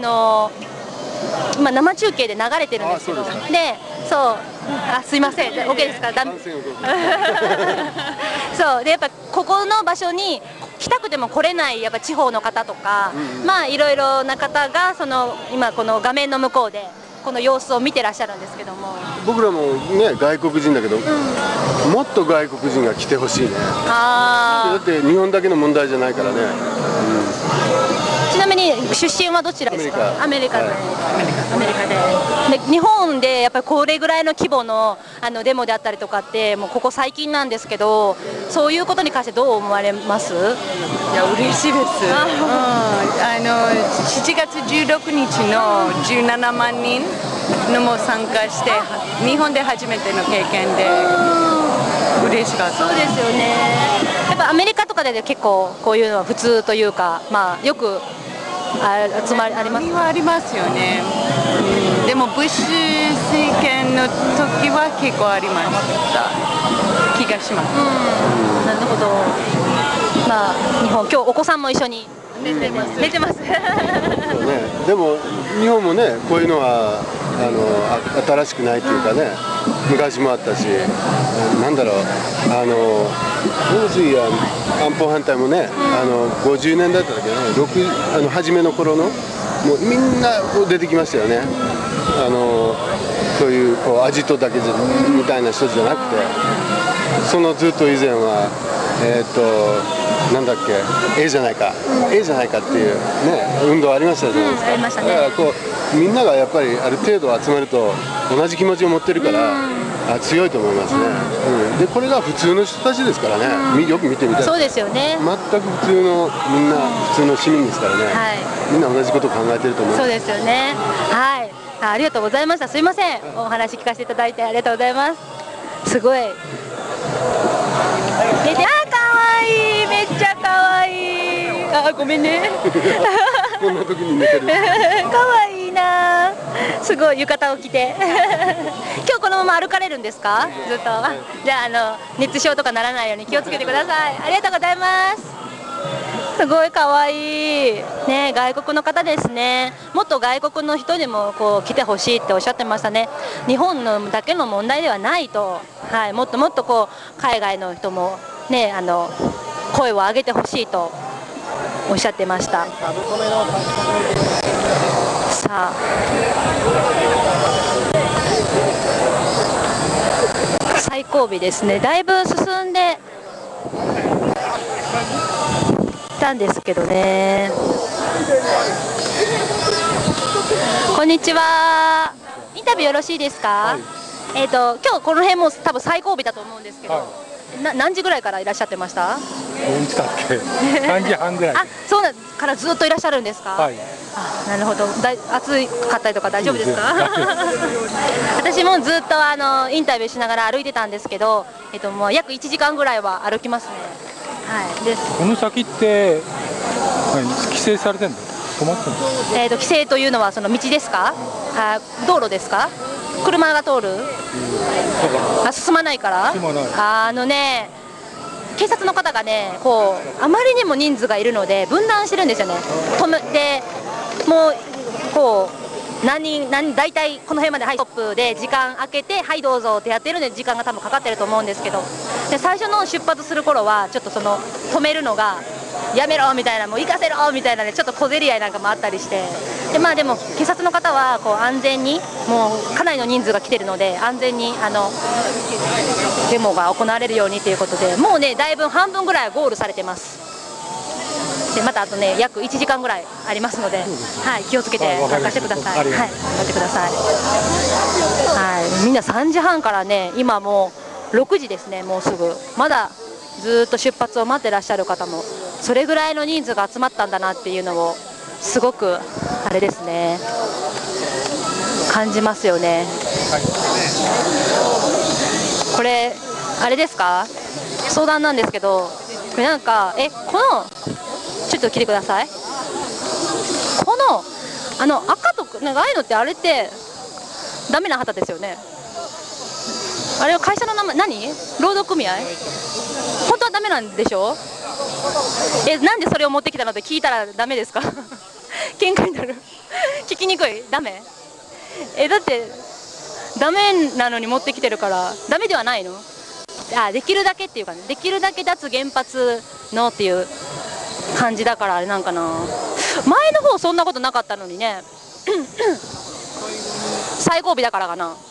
今生中継で流れてるんですけど、で、そう、すいません、OK ですか？そうで、やっぱここの場所に来たくても来れないやっぱ地方の方とか、まあいろいろな方が今この画面の向こうでこの様子を見てらっしゃるんですけども、 僕らもね外国人だけど、もっと外国人が来てほしいね。だって日本だけの問題じゃないからね。 ちなみに出身はどちらですか？アメリカで。日本でやっぱりこれぐらいの規模のデモであったりとかってもうここ最近なんですけど、そういうことに関してどう思われます？ いや嬉しいです。7月16日の17万人のも参加して、日本で初めての経験で嬉しかった。 そうですよね。やっぱアメリカとかで結構こういうのは普通というか、まあよく集まりあります。 ありますよね。でもブッシュ政権の時は結構ありました気がします。 なるほど。まあ日本、今日お子さんも一緒に寝てます。 でも日本もね、こういうのは新しくないというかね、昔もあったし、なんだろう、安保反対もね、50年だっただけね、初めの頃のもうみんな出てきましたよね。そういうアジトだけみたいな人じゃなくて、そのずっと以前はなんだっけ、じゃないかっていうね、運動ありましたじゃないですか。だからみんながやっぱりある程度集まると同じ気持ちを持ってるから、強いと思いますね。でこれが普通の人たちですからね。よく見てみたい。 そうですよね。 全く普通のみんな普通の市民ですからね。みんな同じことを考えてると思います。 そうですよね。はい。ありがとうございました。すいません。お話聞かせていただいてありがとうございます。すごい。めっちゃ可愛い。ごめんね。 こんな時に寝てる。 可愛いな。すごい浴衣を着て。今日このまま歩かれるんですか？ずっと。じゃあ熱傷とかならないように気をつけてください。ありがとうございます。すごい可愛いね、外国の方ですね。もっと外国の人にも来てほしいっておっしゃってましたね。日本のだけの問題ではないと、はい、もっともっと海外の人もね、声を上げてほしいとおっしゃってました。さあ、最後尾ですね。だいぶ進んでたんですけどね。こんにちは。インタビューよろしいですか？今日この辺も多分最後尾だと思うんですけど、何時ぐらいからいらっしゃってました？ 何時だっけ？3時半ぐらい。 そうなんからずっといらっしゃるんですか？ はい。 なるほど。暑かったりとか大丈夫ですか？私もずっとインタビューしながら歩いてたんですけど、もう約1時間ぐらいは歩きますね。はい。です。 この先って規制されてんの？ 困ってます。 規制というのはその道ですか？道路ですか？車が通る？進まないから？ 進まない。 警察の方がね、こうあまりにも人数がいるので分断してるんですよね。で、もうこう大体この辺まで、はい、ストップで時間空けて、はいどうぞってやってるんで、時間が多分かかってると思うんですけど、で最初の出発する頃はちょっと止めるのがやめろみたいな、もう行かせろみたいなね、ちょっと小競り合いなんかもあったりして、でも警察の方はこう安全に、もうかなりの人数が来てるので、安全にデモが行われるようにということで、もうねだいぶ半分ぐらいはゴールされてます。でまたあとね約1時間ぐらいありますので、はい、気をつけて参加してください。はい、頑張ってください。はい、みんな3時半からね、今もう6時ですね、もうすぐ。まだずっと出発を待ってらっしゃる方も、それぐらいの人数が集まったんだなっていうのをすごくあれですね、感じますよね。これあれですか？相談なんですけど、これなんかちょっと聞いてください。この赤となんかああいうのって、あれってダメな旗ですよね。あれは会社の名前労働組合？本当はダメなんでしょ？なんでそれを持ってきたのって聞いたらダメですか？喧嘩になる。聞きにくい？ダメ？だってダメなのに持ってきてるからダメではないの？できるだけっていうかね、できるだけ脱原発のっていう感じだから、あれなんかな。前の方そんなことなかったのにね。最後尾だからかな。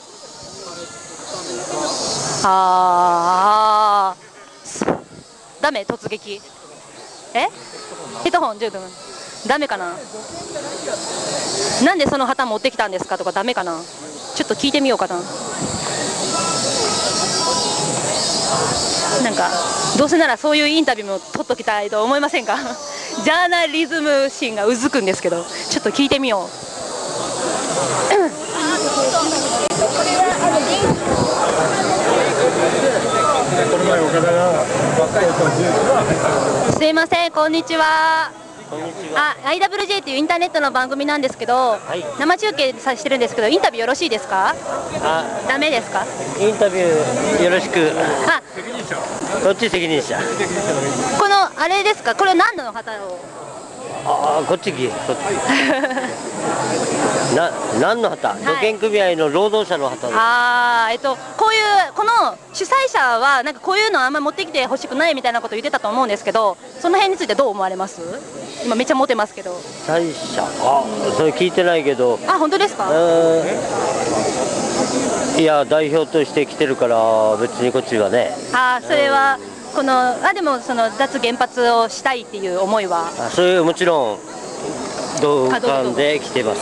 ダメ？突撃？ヘッドホンダメかな。なんでその旗持ってきたんですかとかダメかな。ちょっと聞いてみようかな。なんかどうせならそういうインタビューも取っときたいと思いませんか？ジャーナリズム心がうずくんですけど、ちょっと聞いてみよう。すいません、こんにちは。IWJ っていうインターネットの番組なんですけど、生中継してるんですけど、インタビューよろしいですか？ダメですか？ インタビューよろしく。こっち責任者。 このあれですか？これ何の旗を？ こっち何の旗？土建組合の労働者の旗です。 この主催者はなんかこういうのあんまり持ってきてほしくないみたいなことを言ってたと思うんですけど、その辺についてどう思われます？今めっちゃ持てますけど。 主催者、それ聞いてないけど。 本当ですか？ いや、代表として来てるから別にこっちはね。 それはでもその脱原発をしたいっていう思いは。 そういうもちろん同感で来てます。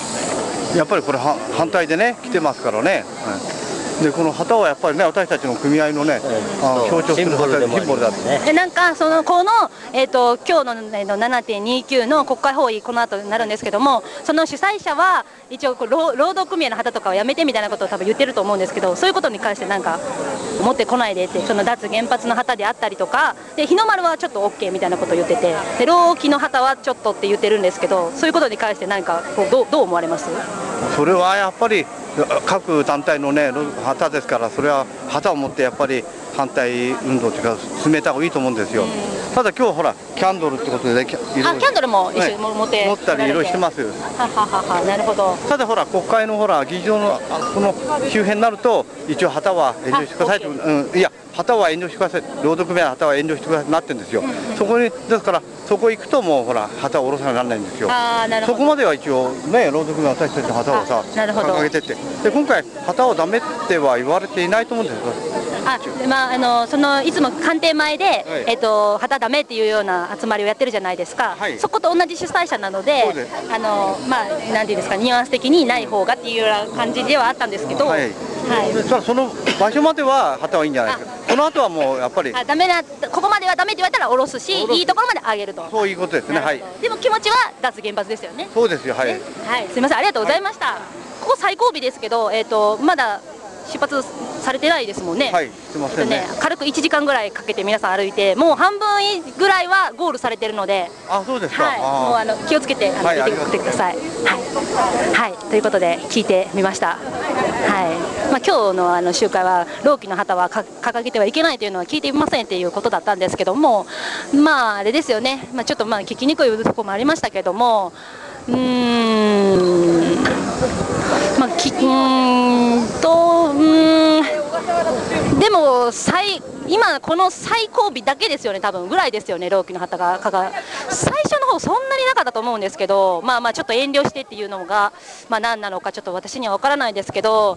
やっぱりこれ反対でね来てますからね。でこの旗はやっぱりね、私たちの組合のね、強調する旗でシンボルだって。 なんか今日の7.29 の国会包囲、この後になるんですけども、その主催者は一応労働組合の旗とかをやめてみたいなことを多分言ってると思うんですけど、そういうことに関してなんか持ってこないでって、その脱原発の旗であったりとかで、日の丸はちょっと OK みたいなことを言ってて、で労基の旗はちょっとって言ってるんですけど、そういうことに関して何かどう思われます？ それはやっぱり各団体のね旗ですから、それは旗を持ってやっぱり反対運動というか進めた方がいいと思うんですよ。ただ今日ほらキャンドルってことでキャンドルも一緒に持ったりいろいろしてますよ。 なるほど。 ただほら国会のほら議場のこの周辺になると一応旗は遠慮してくださいと、いや旗は遠慮してください、労働組合の旗は遠慮してくださいとなってるんですよ。そこにですからそこ行くともうほら旗を下ろさなきゃならないんですよ。そこまでは一応ね労働組合私たちの旗をさ掲げてって、で今回旗をダメっては言われていないと思うんですよ。 いつも官邸前で、旗ダメっていうような集まりをやってるじゃないですか、そこと同じ主催者なので、なんていうんですか、ニュアンス的にない方がっていうような感じではあったんですけど、 その場所までは旗はいいんじゃないですか。この後はもうやっぱりここまではダメって言われたら下ろすし、いいところまで上げると。 そういうことですね。はい。 でも気持ちは脱原発ですよね。 そうですよ。はい。 すみません、ありがとうございました。ここ最後尾ですけど、まだ出発されてないですもんね。 はい、してませんね。 軽く1時間ぐらいかけて皆さん歩いて、もう半分ぐらいはゴールされてるので。 あ、そうですか。 はい、もう気をつけて見てください。はい、ということで聞いてみました。はい。まあ今日の集会はローキの旗は掲げてはいけないというのは聞いていませんっていうことだったんですけども、まああれですよね。まあちょっと聞きにくいところもありましたけども、でも今この最後尾だけですよね、多分ぐらいですよね、ローキの旗が最初の方そんなになかったと思うんですけど、まあちょっと遠慮してっていうのが何なのかちょっと私には分からないですけど、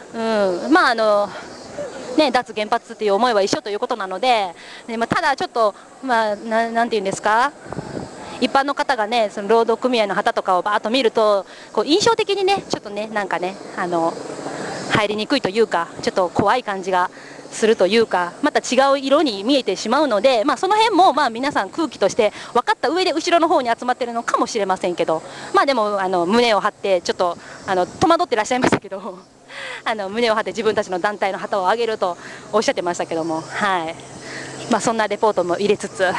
脱原発っていう思いは一緒ということなので、ただちょっとなんていうんですか、一般の方がね、その労働組合の旗とかをバーッと見ると印象的にね、ちょっとねなんかね入りにくいというか、ちょっと怖い感じがするというか、また違う色に見えてしまうので、その辺も皆さん空気として分かった上で後ろの方に集まってるのかもしれませんけど、でも胸を張ってちょっと戸惑ってらっしゃいましたけど胸を張って自分たちの団体の旗を上げるとおっしゃってましたけども、はい、そんなレポートも入れつつ、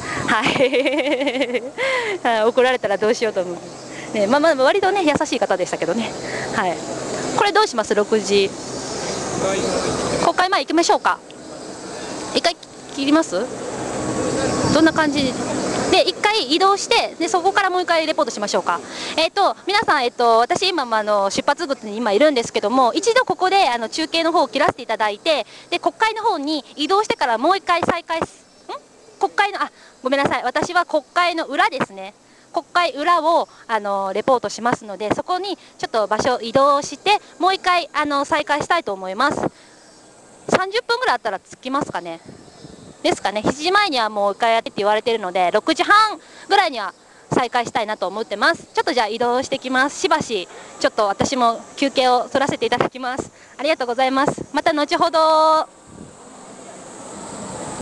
はい怒られたらどうしようと思う、ね、割とね優しい方でしたけどね。はい、これどうします？ 6 時国会前行きましょうか。一回切ります？どんな感じで一回移動して、でそこからもう一回レポートしましょうか。皆さん、私今出発口に今いるんですけども、一度ここで中継の方を切らせていただいて、で国会の方に移動してからもう一回再開国会のごめんなさい、私は国会の裏ですね。国会裏をレポートしますので、そこにちょっと場所移動してもう一回再開したいと思います。30分ぐらいあったら着きますかね。ですかね。7時前にはもう一回やってって言われているので、6時半ぐらいには再開したいなと思ってます。ちょっとじゃあ移動してきます。しばしちょっと私も休憩を取らせていただきます。ありがとうございます。また後ほど。